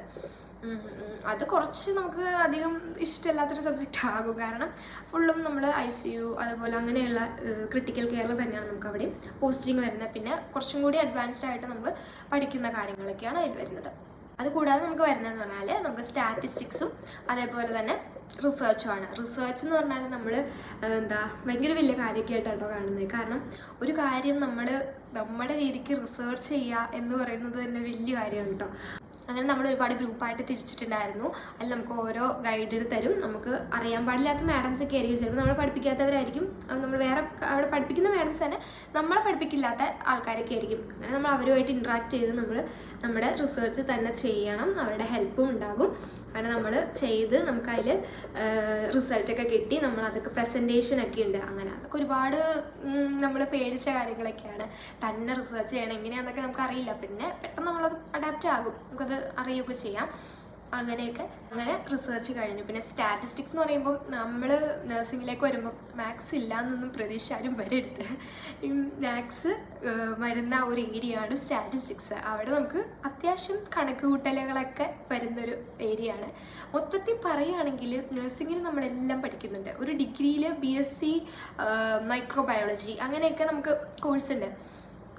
അത് കുറച്ച് നമുക്ക് അധികം ഇഷ്ടമില്ലാത്തൊരു സബ്ജക്റ്റ് ആകും. കാരണം ഫുള്ളും നമ്മൾ ഐ സി യു അതുപോലെ അങ്ങനെയുള്ള ക്രിട്ടിക്കൽ കെയറിൽ തന്നെയാണ് നമുക്ക് അവിടെ പോസ്റ്റിംഗ് വരുന്നത്. പിന്നെ കുറച്ചും കൂടി അഡ്വാൻസ്ഡ് ആയിട്ട് നമ്മൾ പഠിക്കുന്ന കാര്യങ്ങളൊക്കെയാണ് അതിൽ വരുന്നത്. അതുകൂടാതെ നമുക്ക് വരുന്നതെന്ന് പറഞ്ഞാൽ നമുക്ക് സ്റ്റാറ്റിസ്റ്റിക്സും അതേപോലെ തന്നെ റിസർച്ചുമാണ്. റിസർച്ച് എന്ന് പറഞ്ഞാൽ നമ്മൾ എന്താ ഭയങ്കര വലിയ കാര്യമൊക്കെ ആയിട്ടാണോ കാണുന്നത്. കാരണം ഒരു കാര്യം നമ്മൾ നമ്മുടെ രീതിക്ക് റിസർച്ച് ചെയ്യുക എന്ന് പറയുന്നത് തന്നെ വലിയ കാര്യമാണ് കേട്ടോ. അങ്ങനെ നമ്മൾ ഒരുപാട് ഗ്രൂപ്പായിട്ട് തിരിച്ചിട്ടുണ്ടായിരുന്നു. അതിൽ നമുക്ക് ഓരോ ഗൈഡ് തരും. നമുക്ക് അറിയാൻ പാടില്ലാത്ത മാഡംസ് ഒക്കെ ആയിരിക്കും, ചിലപ്പോൾ നമ്മളെ പഠിപ്പിക്കാത്തവരായിരിക്കും. നമ്മൾ വേറെ അവിടെ പഠിപ്പിക്കുന്ന മാഡംസ് തന്നെ നമ്മളെ പഠിപ്പിക്കില്ലാത്ത ആൾക്കാരൊക്കെ ആയിരിക്കും. അങ്ങനെ നമ്മൾ അവരുമായിട്ട് ഇൻട്രാക്ട് ചെയ്ത് നമ്മൾ നമ്മുടെ റിസർച്ച് തന്നെ ചെയ്യണം. അവരുടെ ഹെൽപ്പും ഉണ്ടാകും. അങ്ങനെ നമ്മൾ ചെയ്ത് നമുക്കതിൽ റിസൾട്ടൊക്കെ കിട്ടി. നമ്മൾ അതൊക്കെ പ്രസൻറ്റേഷനൊക്കെ ഉണ്ട്. അങ്ങനെ അതൊക്കെ ഒരുപാട് നമ്മൾ പേടിച്ച കാര്യങ്ങളൊക്കെയാണ്. തന്നെ റിസർച്ച് ചെയ്യണം എങ്ങനെയാണെന്നൊക്കെ നമുക്കറിയില്ല. പിന്നെ പെട്ടെന്ന് നമ്മളത് അഡാപ്റ്റ് ആകും, നമുക്കത് അറിയുകയൊക്കെ ചെയ്യാം. അങ്ങനെയൊക്കെ അങ്ങനെ റിസർച്ച് കഴിഞ്ഞു. പിന്നെ സ്റ്റാറ്റിസ്റ്റിക്സ് എന്ന് പറയുമ്പോൾ നമ്മൾ നഴ്സിങ്ങിലേക്ക് വരുമ്പോൾ മാത്സ് ഇല്ല എന്നൊന്നും പ്രതീക്ഷ ആരും വരരുത്. മാത്സ് വരുന്ന ഒരു ഏരിയ ആണ് സ്റ്റാറ്റിസ്റ്റിക്സ്. അവിടെ നമുക്ക് അത്യാവശ്യം കണക്ക് കൂട്ടലുകളൊക്കെ വരുന്നൊരു ഏരിയ ആണ്. മൊത്തത്തിൽ പറയുകയാണെങ്കിൽ നഴ്സിങ്ങിന് നമ്മളെല്ലാം പഠിക്കുന്നുണ്ട്. ഒരു ഡിഗ്രിയിൽ ബി എസ് സി മൈക്രോബയോളജി അങ്ങനെയൊക്കെ നമുക്ക് കോഴ്സ് ഉണ്ട്.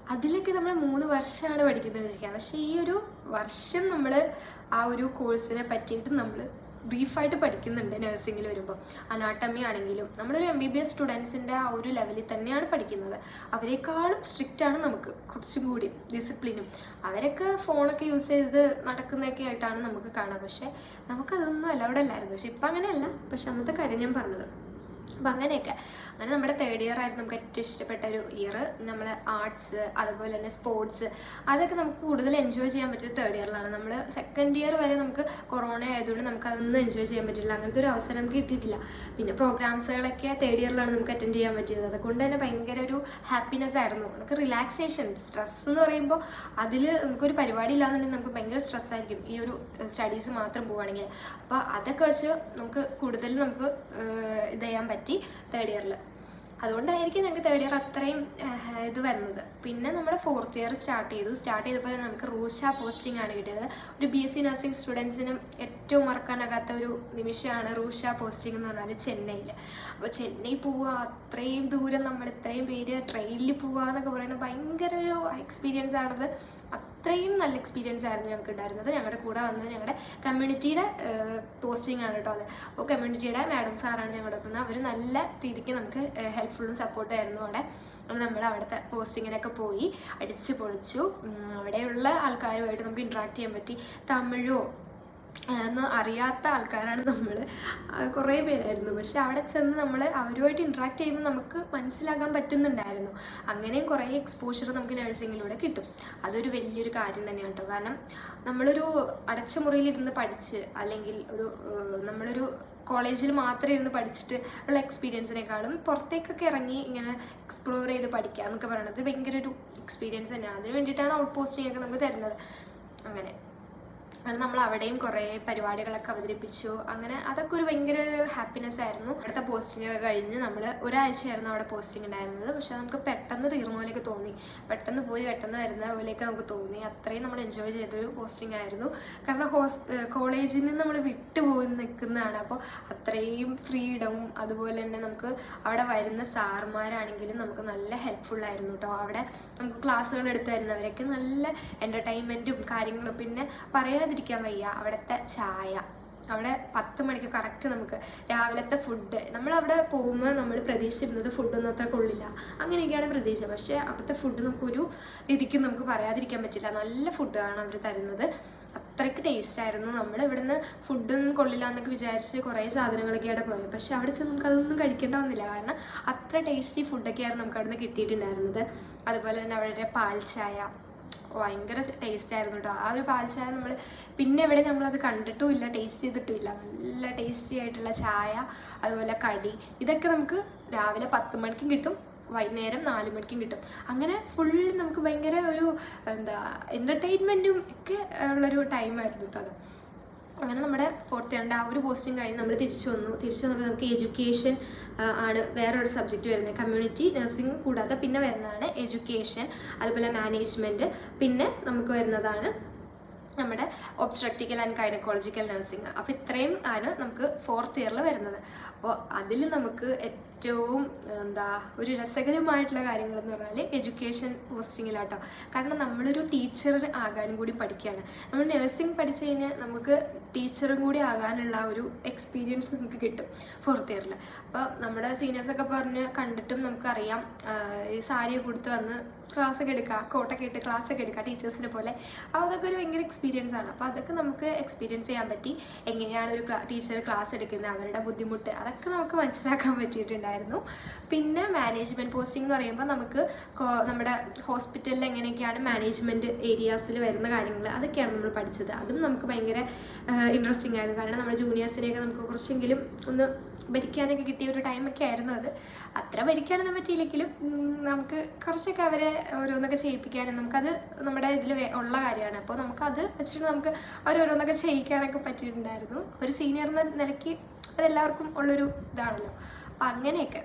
അതിലൊക്കെ നമ്മൾ മൂന്ന് വർഷമാണ് പഠിക്കുന്നത് വെച്ചിരിക്കുക. പക്ഷേ ഈ ഒരു വർഷം നമ്മൾ ആ ഒരു കോഴ്സിനെ പറ്റിയിട്ട് നമ്മൾ ബ്രീഫായിട്ട് പഠിക്കുന്നുണ്ട്. നഴ്സിംഗിൽ വരുമ്പോൾ അനാട്ടമി ആണെങ്കിലും നമ്മളൊരു എം ബി ബി എസ് സ്റ്റുഡൻസിൻ്റെ ആ ഒരു ലെവലിൽ തന്നെയാണ് പഠിക്കുന്നത്. അവരെക്കാളും സ്ട്രിക്റ്റാണ് നമുക്ക് കുറച്ചും കൂടി ഡിസിപ്ലിനും. അവരൊക്കെ ഫോണൊക്കെ യൂസ് ചെയ്ത് നടക്കുന്നതൊക്കെ ആയിട്ടാണ് നമുക്ക് കാണുക. പക്ഷേ നമുക്കതൊന്നും അലൗഡ് അല്ലായിരുന്നു. പക്ഷെ ഇപ്പം അങ്ങനെയല്ല. പക്ഷെ അന്നത്തെ കാര്യം ഞാൻ പറഞ്ഞത്. അപ്പം അങ്ങനെയൊക്കെ അങ്ങനെ നമ്മുടെ തേർഡ് ഇയർ ആയിരുന്നു നമുക്ക് ഏറ്റവും ഇഷ്ടപ്പെട്ട ഒരു ഇയർ. നമ്മൾ ആർട്സ് അതുപോലെ തന്നെ സ്പോർട്സ് അതൊക്കെ നമുക്ക് കൂടുതൽ എൻജോയ് ചെയ്യാൻ പറ്റിയത് തേർഡ് ഇയറിലാണ്. നമ്മൾ സെക്കൻഡ് ഇയർ വരെ നമുക്ക് കൊറോണ ആയതുകൊണ്ട് നമുക്ക് അതൊന്നും എൻജോയ് ചെയ്യാൻ പറ്റില്ല. അങ്ങനത്തെ ഒരു അവസരം നമുക്ക് കിട്ടിയിട്ടില്ല. പിന്നെ പ്രോഗ്രാംസുകളൊക്കെ തേർഡ് ഇയറിലാണ് നമുക്ക് അറ്റൻഡ് ചെയ്യാൻ പറ്റിയത്. അതുകൊണ്ട് തന്നെ ഭയങ്കര ഒരു ഹാപ്പിനെസ് ആയിരുന്നു. നമുക്ക് റിലാക്സേഷൻ. സ്ട്രെസ് എന്ന് പറയുമ്പോൾ അതിൽ നമുക്കൊരു പരിപാടി ഇല്ലാന്നുണ്ടെങ്കിൽ നമുക്ക് ഭയങ്കര സ്ട്രെസ്സായിരിക്കും ഈ ഒരു സ്റ്റഡീസ് മാത്രം പോവുകയാണെങ്കിൽ. അപ്പോൾ അതൊക്കെ വെച്ച് നമുക്ക് കൂടുതൽ നമുക്ക് ഇത് ചെയ്യാൻ പറ്റി തേർഡ് ഇയറിൽ. അതുകൊണ്ടായിരിക്കും ഞങ്ങൾക്ക് തേർഡ് ഇയർ അത്രയും ഇത് വരുന്നത്. പിന്നെ നമ്മുടെ ഫോർത്ത് ഇയർ സ്റ്റാർട്ട് ചെയ്തു. സ്റ്റാർട്ട് ചെയ്തപ്പോൾ നമുക്ക് റൂഷ പോസ്റ്റിംഗ് ആണ് കിട്ടിയത്. ഒരു ബി എസ് സി നഴ്സിംഗ് സ്റ്റുഡൻസിനും ഏറ്റവും മറക്കാനാകാത്ത ഒരു നിമിഷമാണ് റൂഷ പോസ്റ്റിംഗ് എന്ന് പറഞ്ഞാൽ ചെന്നൈയിൽ. അപ്പോൾ ചെന്നൈ പോവുക, അത്രയും ദൂരം നമ്മൾ ഇത്രയും പേര് ട്രെയിനിൽ പോവുക എന്നൊക്കെ പറയുന്നത് ഭയങ്കര ഒരു എക്സ്പീരിയൻസ് ആണത്. അത്രയും നല്ല എക്സ്പീരിയൻസ് ആയിരുന്നു ഞങ്ങൾക്ക് ഉണ്ടായിരുന്നത്. ഞങ്ങളുടെ കൂടെ വന്നത് ഞങ്ങളുടെ കമ്മ്യൂണിറ്റിയുടെ പോസ്റ്റിംഗ് ആണ് കേട്ടോ അത്. അപ്പോൾ കമ്മ്യൂണിറ്റിയുടെ മാഡം സാറാണ് ഞങ്ങളുടെ ഒപ്പം. അവർ നല്ല രീതിക്ക് നമുക്ക് ഹെൽപ്ഫുള്ളും സപ്പോർട്ടായിരുന്നു അവിടെ. നമ്മൾ അവിടുത്തെ പോസ്റ്റിങ്ങിനൊക്കെ പോയി അടിച്ച് പൊളിച്ചു. അവിടെയുള്ള ആൾക്കാരുമായിട്ട് നമുക്ക് ഇൻട്രാക്ട് ചെയ്യാൻ പറ്റി. തമിഴോ ഒന്നും അറിയാത്ത ആൾക്കാരാണ് നമ്മൾ, കുറേ പേരായിരുന്നു. പക്ഷെ അവിടെ ചെന്ന് നമ്മൾ അവരുമായിട്ട് ഇൻട്രാക്ട് ചെയ്യുമ്പോൾ നമുക്ക് മനസ്സിലാക്കാൻ പറ്റുന്നുണ്ടായിരുന്നു. അങ്ങനെയും കുറേ എക്സ്പോഷർ നമുക്ക് നഴ്സിങ്ങിലൂടെ കിട്ടും. അതൊരു വലിയൊരു കാര്യം തന്നെയാണ് കേട്ടോ. കാരണം നമ്മളൊരു അടച്ച മുറിയിലിരുന്ന് പഠിച്ച് അല്ലെങ്കിൽ ഒരു നമ്മളൊരു കോളേജിൽ മാത്രം ഇരുന്ന് പഠിച്ചിട്ട് ഉള്ള എക്സ്പീരിയൻസിനേക്കാളും പുറത്തേക്കൊക്കെ ഇറങ്ങി ഇങ്ങനെ എക്സ്പ്ലോർ ചെയ്ത് പഠിക്കുക എന്നൊക്കെ പറയുന്നത് ഭയങ്കര ഒരു എക്സ്പീരിയൻസ് തന്നെയാണ്. അതിന് വേണ്ടിയിട്ടാണ് ഔട്ട് പോസ്റ്റിംഗ് ഒക്കെ നമുക്ക് തരുന്നത്. അങ്ങനെ അങ്ങനെ നമ്മൾ അവിടെയും കുറേ പരിപാടികളൊക്കെ അവതരിപ്പിച്ചു. അങ്ങനെ അതൊക്കെ ഒരു ഭയങ്കര ഹാപ്പിനെസ് ആയിരുന്നു. അവിടുത്തെ പോസ്റ്റിംഗ് ഒക്കെ കഴിഞ്ഞ് നമ്മൾ ഒരാഴ്ചയായിരുന്നു അവിടെ പോസ്റ്റിംഗ് ഉണ്ടായിരുന്നത്. പക്ഷെ നമുക്ക് പെട്ടെന്ന് തീർന്ന പോലെയൊക്കെ തോന്നി. പെട്ടെന്ന് പോയി പെട്ടെന്ന് വരുന്ന പോലെയൊക്കെ നമുക്ക് തോന്നി. അത്രയും നമ്മൾ എൻജോയ് ചെയ്തൊരു പോസ്റ്റിംഗ് ആയിരുന്നു. കാരണം ഹോസ് കോളേജിൽ നിന്ന് നമ്മൾ വിട്ടുപോയി നിൽക്കുന്നതാണ്. അപ്പോൾ അത്രയും ഫ്രീഡവും അതുപോലെ തന്നെ നമുക്ക് അവിടെ വരുന്ന സാറുമാരാണെങ്കിലും നമുക്ക് നല്ല ഹെൽപ്ഫുള്ളായിരുന്നു കേട്ടോ. അവിടെ നമുക്ക് ക്ലാസ്സുകൾ എടുത്തു തരുന്നവരൊക്കെ നല്ല എൻ്റർടൈൻമെൻറ്റും കാര്യങ്ങളും. പിന്നെ പറയാതിരിക്കാൻ വയ്യ അവിടുത്തെ ചായ. അവിടെ പത്ത് മണിക്ക് കറക്റ്റ് നമുക്ക് രാവിലത്തെ ഫുഡ്. നമ്മളവിടെ പോകുമ്പോൾ നമ്മൾ പ്രതീക്ഷിച്ചിരുന്നത് ഫുഡൊന്നും അത്ര കൊള്ളില്ല, അങ്ങനെയൊക്കെയാണ് പ്രതീക്ഷ. പക്ഷേ അവിടുത്തെ ഫുഡ് നമുക്കൊരു രീതിക്കും നമുക്ക് പറയാതിരിക്കാൻ പറ്റില്ല. നല്ല ഫുഡാണ് അവർ തരുന്നത്. അത്രയ്ക്ക് ടേസ്റ്റ് ആയിരുന്നു. നമ്മൾ ഇവിടുന്ന് ഫുഡൊന്നും കൊള്ളില്ല എന്നൊക്കെ വിചാരിച്ച് കുറേ സാധനങ്ങളൊക്കെ അവിടെ പോയത്. പക്ഷെ അവിടെ ചെന്ന് നമുക്ക് അതൊന്നും കഴിക്കേണ്ട വന്നില്ല. കാരണം അത്ര ടേസ്റ്റി ഫുഡൊക്കെയായിരുന്നു നമുക്ക് അവിടെ നിന്ന് കിട്ടിയിട്ടുണ്ടായിരുന്നത്. അതുപോലെ തന്നെ അവരുടെ പാൽ ചായ ഭയങ്കര ടേസ്റ്റ് ആയിരുന്നു കേട്ടോ. ആ ഒരു പാൽ ചായ നമ്മൾ പിന്നെ എവിടെ നമ്മളത് കണ്ടിട്ടും ഇല്ല, ടേസ്റ്റ് ചെയ്തിട്ടും ഇല്ല. നല്ല ടേസ്റ്റി ആയിട്ടുള്ള ചായ അതുപോലെ കടി ഇതൊക്കെ നമുക്ക് രാവിലെ പത്ത് മണിക്കും കിട്ടും, വൈകുന്നേരം നാല് മണിക്കും കിട്ടും. അങ്ങനെ ഫുള്ള് നമുക്ക് ഭയങ്കര ഒരു എന്താ എൻ്റർടൈൻമെൻറ്റും ഒക്കെ ഉള്ളൊരു ടൈമായിരുന്നു കേട്ടോ അത്. അങ്ങനെ നമ്മുടെ ഫോർത്ത് ഇയറിൻ്റെ ആ ഒരു പോസ്റ്റിംഗ് കഴിഞ്ഞ് നമ്മൾ തിരിച്ചു വന്നു. തിരിച്ചു വന്നപ്പോൾ നമുക്ക് എഡ്യൂക്കേഷൻ ആണ് വേറൊരു സബ്ജക്റ്റ് വരുന്നത്. കമ്മ്യൂണിറ്റി നഴ്സിംഗ് കൂടാതെ പിന്നെ വരുന്നതാണ് എഡ്യൂക്കേഷൻ, അതുപോലെ മാനേജ്മെൻറ്റ്, പിന്നെ നമുക്ക് വരുന്നതാണ് നമ്മുടെ ഒബ്സ്ട്രക്റ്റിക്കൽ ആൻഡ് ഗൈനക്കോളജിക്കൽ നഴ്സിംഗ്. അപ്പോൾ ഇത്രയും ആണ് നമുക്ക് ഫോർത്ത് ഇയറിൽ വരുന്നത്. അപ്പോൾ അതിൽ നമുക്ക് ഏറ്റവും എന്താ ഒരു രസകരമായിട്ടുള്ള കാര്യങ്ങളെന്ന് പറഞ്ഞാൽ എഡ്യൂക്കേഷൻ പോസ്റ്റിങ്ങിലാട്ടോ. കാരണം നമ്മളൊരു ടീച്ചർ ആകാനും കൂടി പഠിക്കുകയാണ്. നമ്മൾ നഴ്സിംഗ് പഠിച്ചു കഴിഞ്ഞാൽ നമുക്ക് ടീച്ചറും കൂടി ആകാനുള്ള ഒരു എക്സ്പീരിയൻസ് നമുക്ക് കിട്ടും ഫോർത്ത് ഇയറിൽ. അപ്പോൾ നമ്മുടെ സീനിയേഴ്സൊക്കെ പറഞ്ഞ് കണ്ടിട്ടും നമുക്കറിയാം ഈ സാരിയൊക്കെ കൊടുത്ത് വന്ന് ക്ലാസ്സൊക്കെ എടുക്കുക, കോട്ടൊക്കെ ഇട്ട് ക്ലാസ്സൊക്കെ എടുക്കുക ടീച്ചേഴ്സിനെ പോലെ. അപ്പോൾ അതൊക്കെ ഒരു ഭയങ്കര എക്സ്പീരിയൻസ് ആണ്. അപ്പോൾ അതൊക്കെ നമുക്ക് എക്സ്പീരിയൻസ് ചെയ്യാൻ പറ്റി. എങ്ങനെയാണ് ഒരു ടീച്ചർ ക്ലാസ് എടുക്കുന്നത്, അവരുടെ ബുദ്ധിമുട്ട്, അതൊക്കെ നമുക്ക് മനസ്സിലാക്കാൻ പറ്റിയിട്ടുണ്ടായിരുന്നു. പിന്നെ മാനേജ്മെൻറ്റ് പോസ്റ്റിംഗ് എന്ന് പറയുമ്പോൾ നമുക്ക് നമ്മുടെ ഹോസ്പിറ്റലിൽ എങ്ങനെയൊക്കെയാണ് മാനേജ്മെൻറ്റ് ഏരിയാസിൽ വരുന്ന കാര്യങ്ങൾ അതൊക്കെയാണ് നമ്മൾ പഠിച്ചത്. അതും നമുക്ക് ഭയങ്കര ഇൻട്രസ്റ്റിംഗ് ആയിരുന്നു. കാരണം നമ്മുടെ ജൂനിയേഴ്സിനെയൊക്കെ നമുക്ക് കുറച്ചെങ്കിലും ഒന്ന് ഭരിക്കാനൊക്കെ കിട്ടിയ ഒരു ടൈമൊക്കെ ആയിരുന്നു അത്. അത്ര ഭരിക്കാനൊന്നും പറ്റിയില്ലെങ്കിലും നമുക്ക് കുറച്ചൊക്കെ അവരെ ഓരോന്നൊക്കെ ചെയ്യിപ്പിക്കാനും നമുക്കത് നമ്മുടെ ഇതിൽ ഉള്ള കാര്യമാണ്. അപ്പോൾ നമുക്കത് വെച്ചിട്ട് നമുക്ക് അവരോരോന്നൊക്കെ ചെയ്യിക്കാനൊക്കെ പറ്റിയിട്ടുണ്ടായിരുന്നു. ഒരു സീനിയർ എന്ന നിലയ്ക്ക് അതെല്ലാവർക്കും ഉള്ളൊരു ഇതാണല്ലോ. അപ്പം അങ്ങനെയൊക്കെ.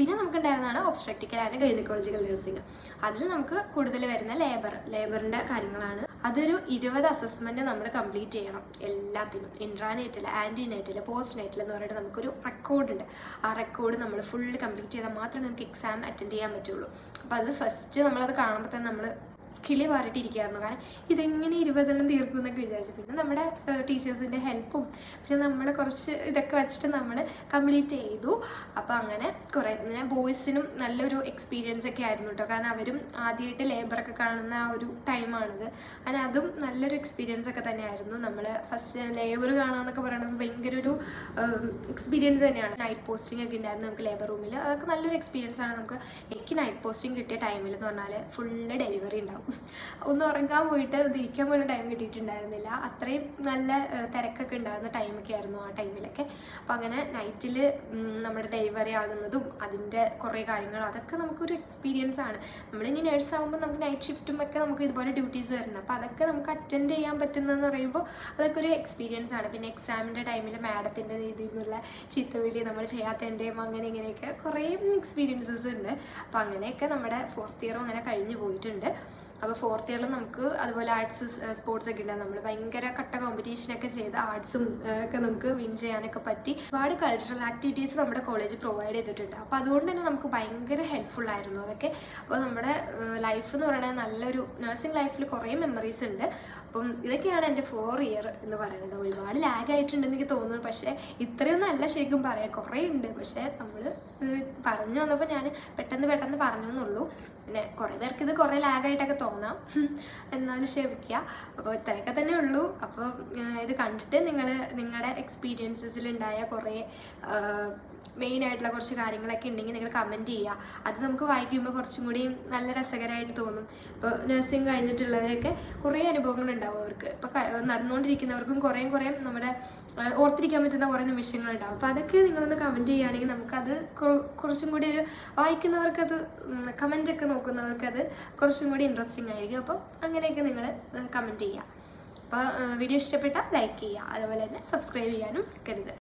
പിന്നെ നമുക്കുണ്ടായിരുന്നതാണ് ഒബ്സ്ട്രക്റ്റിക്കൽ ആൻഡ് ഗൈനക്കോളജിക്കൽ നഴ്സിംഗ്. അതിൽ നമുക്ക് കൂടുതൽ വരുന്ന ലേബർ ലേബറിൻ്റെ കാര്യങ്ങളാണ്. അതൊരു ഇരുപത് അസസ്മെൻറ്റ് നമ്മൾ കംപ്ലീറ്റ് ചെയ്യണം എല്ലാത്തിനും. ഇൻട്രാനേറ്റിൽ, ആൻറ്റിനേറ്റിൽ, പോസ്റ്റ് നൈറ്റിൽ എന്ന് പറഞ്ഞിട്ട് നമുക്കൊരു റെക്കോർഡുണ്ട്. ആ റെക്കോർഡ് നമ്മൾ ഫുൾ കംപ്ലീറ്റ് ചെയ്താൽ മാത്രമേ നമുക്ക് എക്സാം അറ്റൻഡ് ചെയ്യാൻ പറ്റുള്ളൂ. അപ്പോൾ അത് ഫസ്റ്റ് നമ്മളത് കാണുമ്പോൾ തന്നെ നമ്മൾ കിളി പാറിയിട്ടിരിക്കുകയായിരുന്നു. കാരണം ഇതെങ്ങനെ ഇരുപതെണ്ണം തീർക്കും എന്നൊക്കെ വിചാരിച്ചു. പിന്നെ നമ്മുടെ ടീച്ചേഴ്സിൻ്റെ ഹെൽപ്പും പിന്നെ നമ്മൾ കുറച്ച് ഇതൊക്കെ വെച്ചിട്ട് നമ്മൾ കംപ്ലീറ്റ് ചെയ്തു. അപ്പോൾ അങ്ങനെ കുറേ പിന്നെ ബോയ്സിനും നല്ലൊരു എക്സ്പീരിയൻസ് ഒക്കെ ആയിരുന്നു കേട്ടോ. കാരണം അവരും ആദ്യമായിട്ട് ലേബറൊക്കെ കാണുന്ന ആ ഒരു ടൈമാണിത്. അങ്ങനെ അതും നല്ലൊരു എക്സ്പീരിയൻസ് ഒക്കെ തന്നെയായിരുന്നു. നമ്മൾ ഫസ്റ്റ് ലേബർ കാണാമെന്നൊക്കെ പറയുന്നത് ഭയങ്കര ഒരു എക്സ്പീരിയൻസ് തന്നെയാണ്. നൈറ്റ് പോസ്റ്റിംഗ് ഒക്കെ ഉണ്ടായിരുന്നു നമുക്ക് ലേബർ റൂമിൽ. അതൊക്കെ നല്ലൊരു എക്സ്പീരിയൻസ് ആണ്. നമുക്ക് എനിക്ക് നൈറ്റ് പോസ്റ്റിംഗ് കിട്ടിയ ടൈമിൽ എന്ന് പറഞ്ഞാൽ ഫുള്ള് ഡെലിവറി ഉണ്ടാവും. ഒന്ന് ഉറങ്ങാൻ പോയിട്ട് അത് ഇരിക്കാൻ പോലും ടൈം കിട്ടിയിട്ടുണ്ടായിരുന്നില്ല. അത്രയും നല്ല തിരക്കൊക്കെ ഉണ്ടാകുന്ന ടൈമൊക്കെ ആയിരുന്നു ആ ടൈമിലൊക്കെ. അപ്പം അങ്ങനെ നൈറ്റിൽ നമ്മുടെ ഡെലിവറി ആകുന്നതും അതിൻ്റെ കുറേ കാര്യങ്ങൾ അതൊക്കെ നമുക്കൊരു എക്സ്പീരിയൻസ് ആണ്. നമ്മളിനി നേഴ്സ് ആകുമ്പോൾ നമുക്ക് നൈറ്റ് ഷിഫ്റ്റും ഒക്കെ നമുക്ക് ഇതുപോലെ ഡ്യൂട്ടീസ് വരുന്നത്. അപ്പോൾ അതൊക്കെ നമുക്ക് അറ്റൻഡ് ചെയ്യാൻ പറ്റുന്നതെന്ന് പറയുമ്പോൾ അതൊക്കെ ഒരു എക്സ്പീരിയൻസ് ആണ്. പിന്നെ എക്സാമിൻ്റെ ടൈമിൽ മാഡത്തിൻ്റെ രീതിയിൽ നിന്നുള്ള ചീത്തവിളി നമ്മൾ ചെയ്യാത്തതിൻ്റെയും അങ്ങനെ ഇങ്ങനെയൊക്കെ കുറേ എക്സ്പീരിയൻസസ് ഉണ്ട്. അപ്പോൾ അങ്ങനെയൊക്കെ നമ്മുടെ ഫോർത്ത് ഇയറും അങ്ങനെ കഴിഞ്ഞു പോയിട്ടുണ്ട്. അപ്പോൾ ഫോർത്ത് ഇയറിൽ നമുക്ക് അതുപോലെ ആർട്സ് സ്പോർട്സ് ഒക്കെ ഉണ്ടാകും. നമ്മൾ ഭയങ്കര കട്ട കോമ്പറ്റീഷനൊക്കെ ചെയ്ത് ആർട്സും ഒക്കെ നമുക്ക് വിൻ ചെയ്യാനൊക്കെ പറ്റി. ഒരുപാട് കൾച്ചറൽ ആക്ടിവിറ്റീസ് നമ്മുടെ കോളേജ് പ്രൊവൈഡ് ചെയ്തിട്ടുണ്ട്. അപ്പോൾ അതുകൊണ്ട് തന്നെ നമുക്ക് ഭയങ്കര ഹെൽപ്ഫുൾ ആയിരുന്നു അതൊക്കെ. അപ്പോൾ നമ്മുടെ ലൈഫ് എന്ന് പറയുന്നത് നല്ലൊരു നഴ്സിംഗ് ലൈഫിൽ കുറേ മെമ്മറീസ് ഉണ്ട്. അപ്പം ഇതൊക്കെയാണ് എൻ്റെ ഫോർ ഇയർ എന്ന് പറയുന്നത്. ഒരുപാട് ലാഗ് ആയിട്ടുണ്ടെന്ന് എനിക്ക് തോന്നുന്നു. പക്ഷേ ഇത്രയൊന്നും അല്ല ശരിക്കും പറയാം, കുറേ ഉണ്ട്. പക്ഷേ നമ്മൾ പറഞ്ഞു വന്നപ്പോൾ ഞാൻ പെട്ടെന്ന് പെട്ടെന്ന് പറഞ്ഞു എന്നുള്ളൂ. പിന്നെ കുറേ പേർക്ക് ഇത് കുറേ ലാഗായിട്ടൊക്കെ തോന്നാം, എന്നാലും ക്ഷമിക്കുക. അപ്പോൾ ഇത്രയൊക്കെ തന്നെ ഉള്ളൂ. അപ്പോൾ ഇത് കണ്ടിട്ട് നിങ്ങൾ നിങ്ങളുടെ എക്സ്പീരിയൻസസിലുണ്ടായ കുറേ മെയിനായിട്ടുള്ള കുറച്ച് കാര്യങ്ങളൊക്കെ ഉണ്ടെങ്കിൽ നിങ്ങൾ കമൻറ്റ് ചെയ്യുക. അത് നമുക്ക് വായിക്കുമ്പോൾ കുറച്ചും കൂടി നല്ല രസകരമായിട്ട് തോന്നും. ഇപ്പോൾ നഴ്സിംഗ് കഴിഞ്ഞിട്ടുള്ളവരൊക്കെ കുറേ അനുഭവങ്ങളുണ്ടാവും അവർക്ക്. ഇപ്പോൾ നടന്നുകൊണ്ടിരിക്കുന്നവർക്കും കുറേ കുറേ നമ്മുടെ ഓർത്തിരിക്കാൻ പറ്റുന്ന കുറേ നിമിഷങ്ങളുണ്ടാവും. അപ്പോൾ അതൊക്കെ നിങ്ങളൊന്ന് കമൻറ്റ് ചെയ്യുകയാണെങ്കിൽ നമുക്കത് കുറച്ചും കൂടി ഒരു വായിക്കുന്നവർക്കത് കമൻറ്റൊക്കെ നോക്കുന്നവർക്കത് കുറച്ചും കൂടി ഇൻട്രസ്റ്റിംഗ് ആയിരിക്കും. അപ്പോൾ അങ്ങനെയൊക്കെ നിങ്ങൾ കമൻറ്റ് ചെയ്യുക. അപ്പോൾ വീഡിയോ ഇഷ്ടപ്പെട്ടാൽ ലൈക്ക് ചെയ്യുക, അതുപോലെ തന്നെ സബ്സ്ക്രൈബ് ചെയ്യാനും മറക്കരുത്.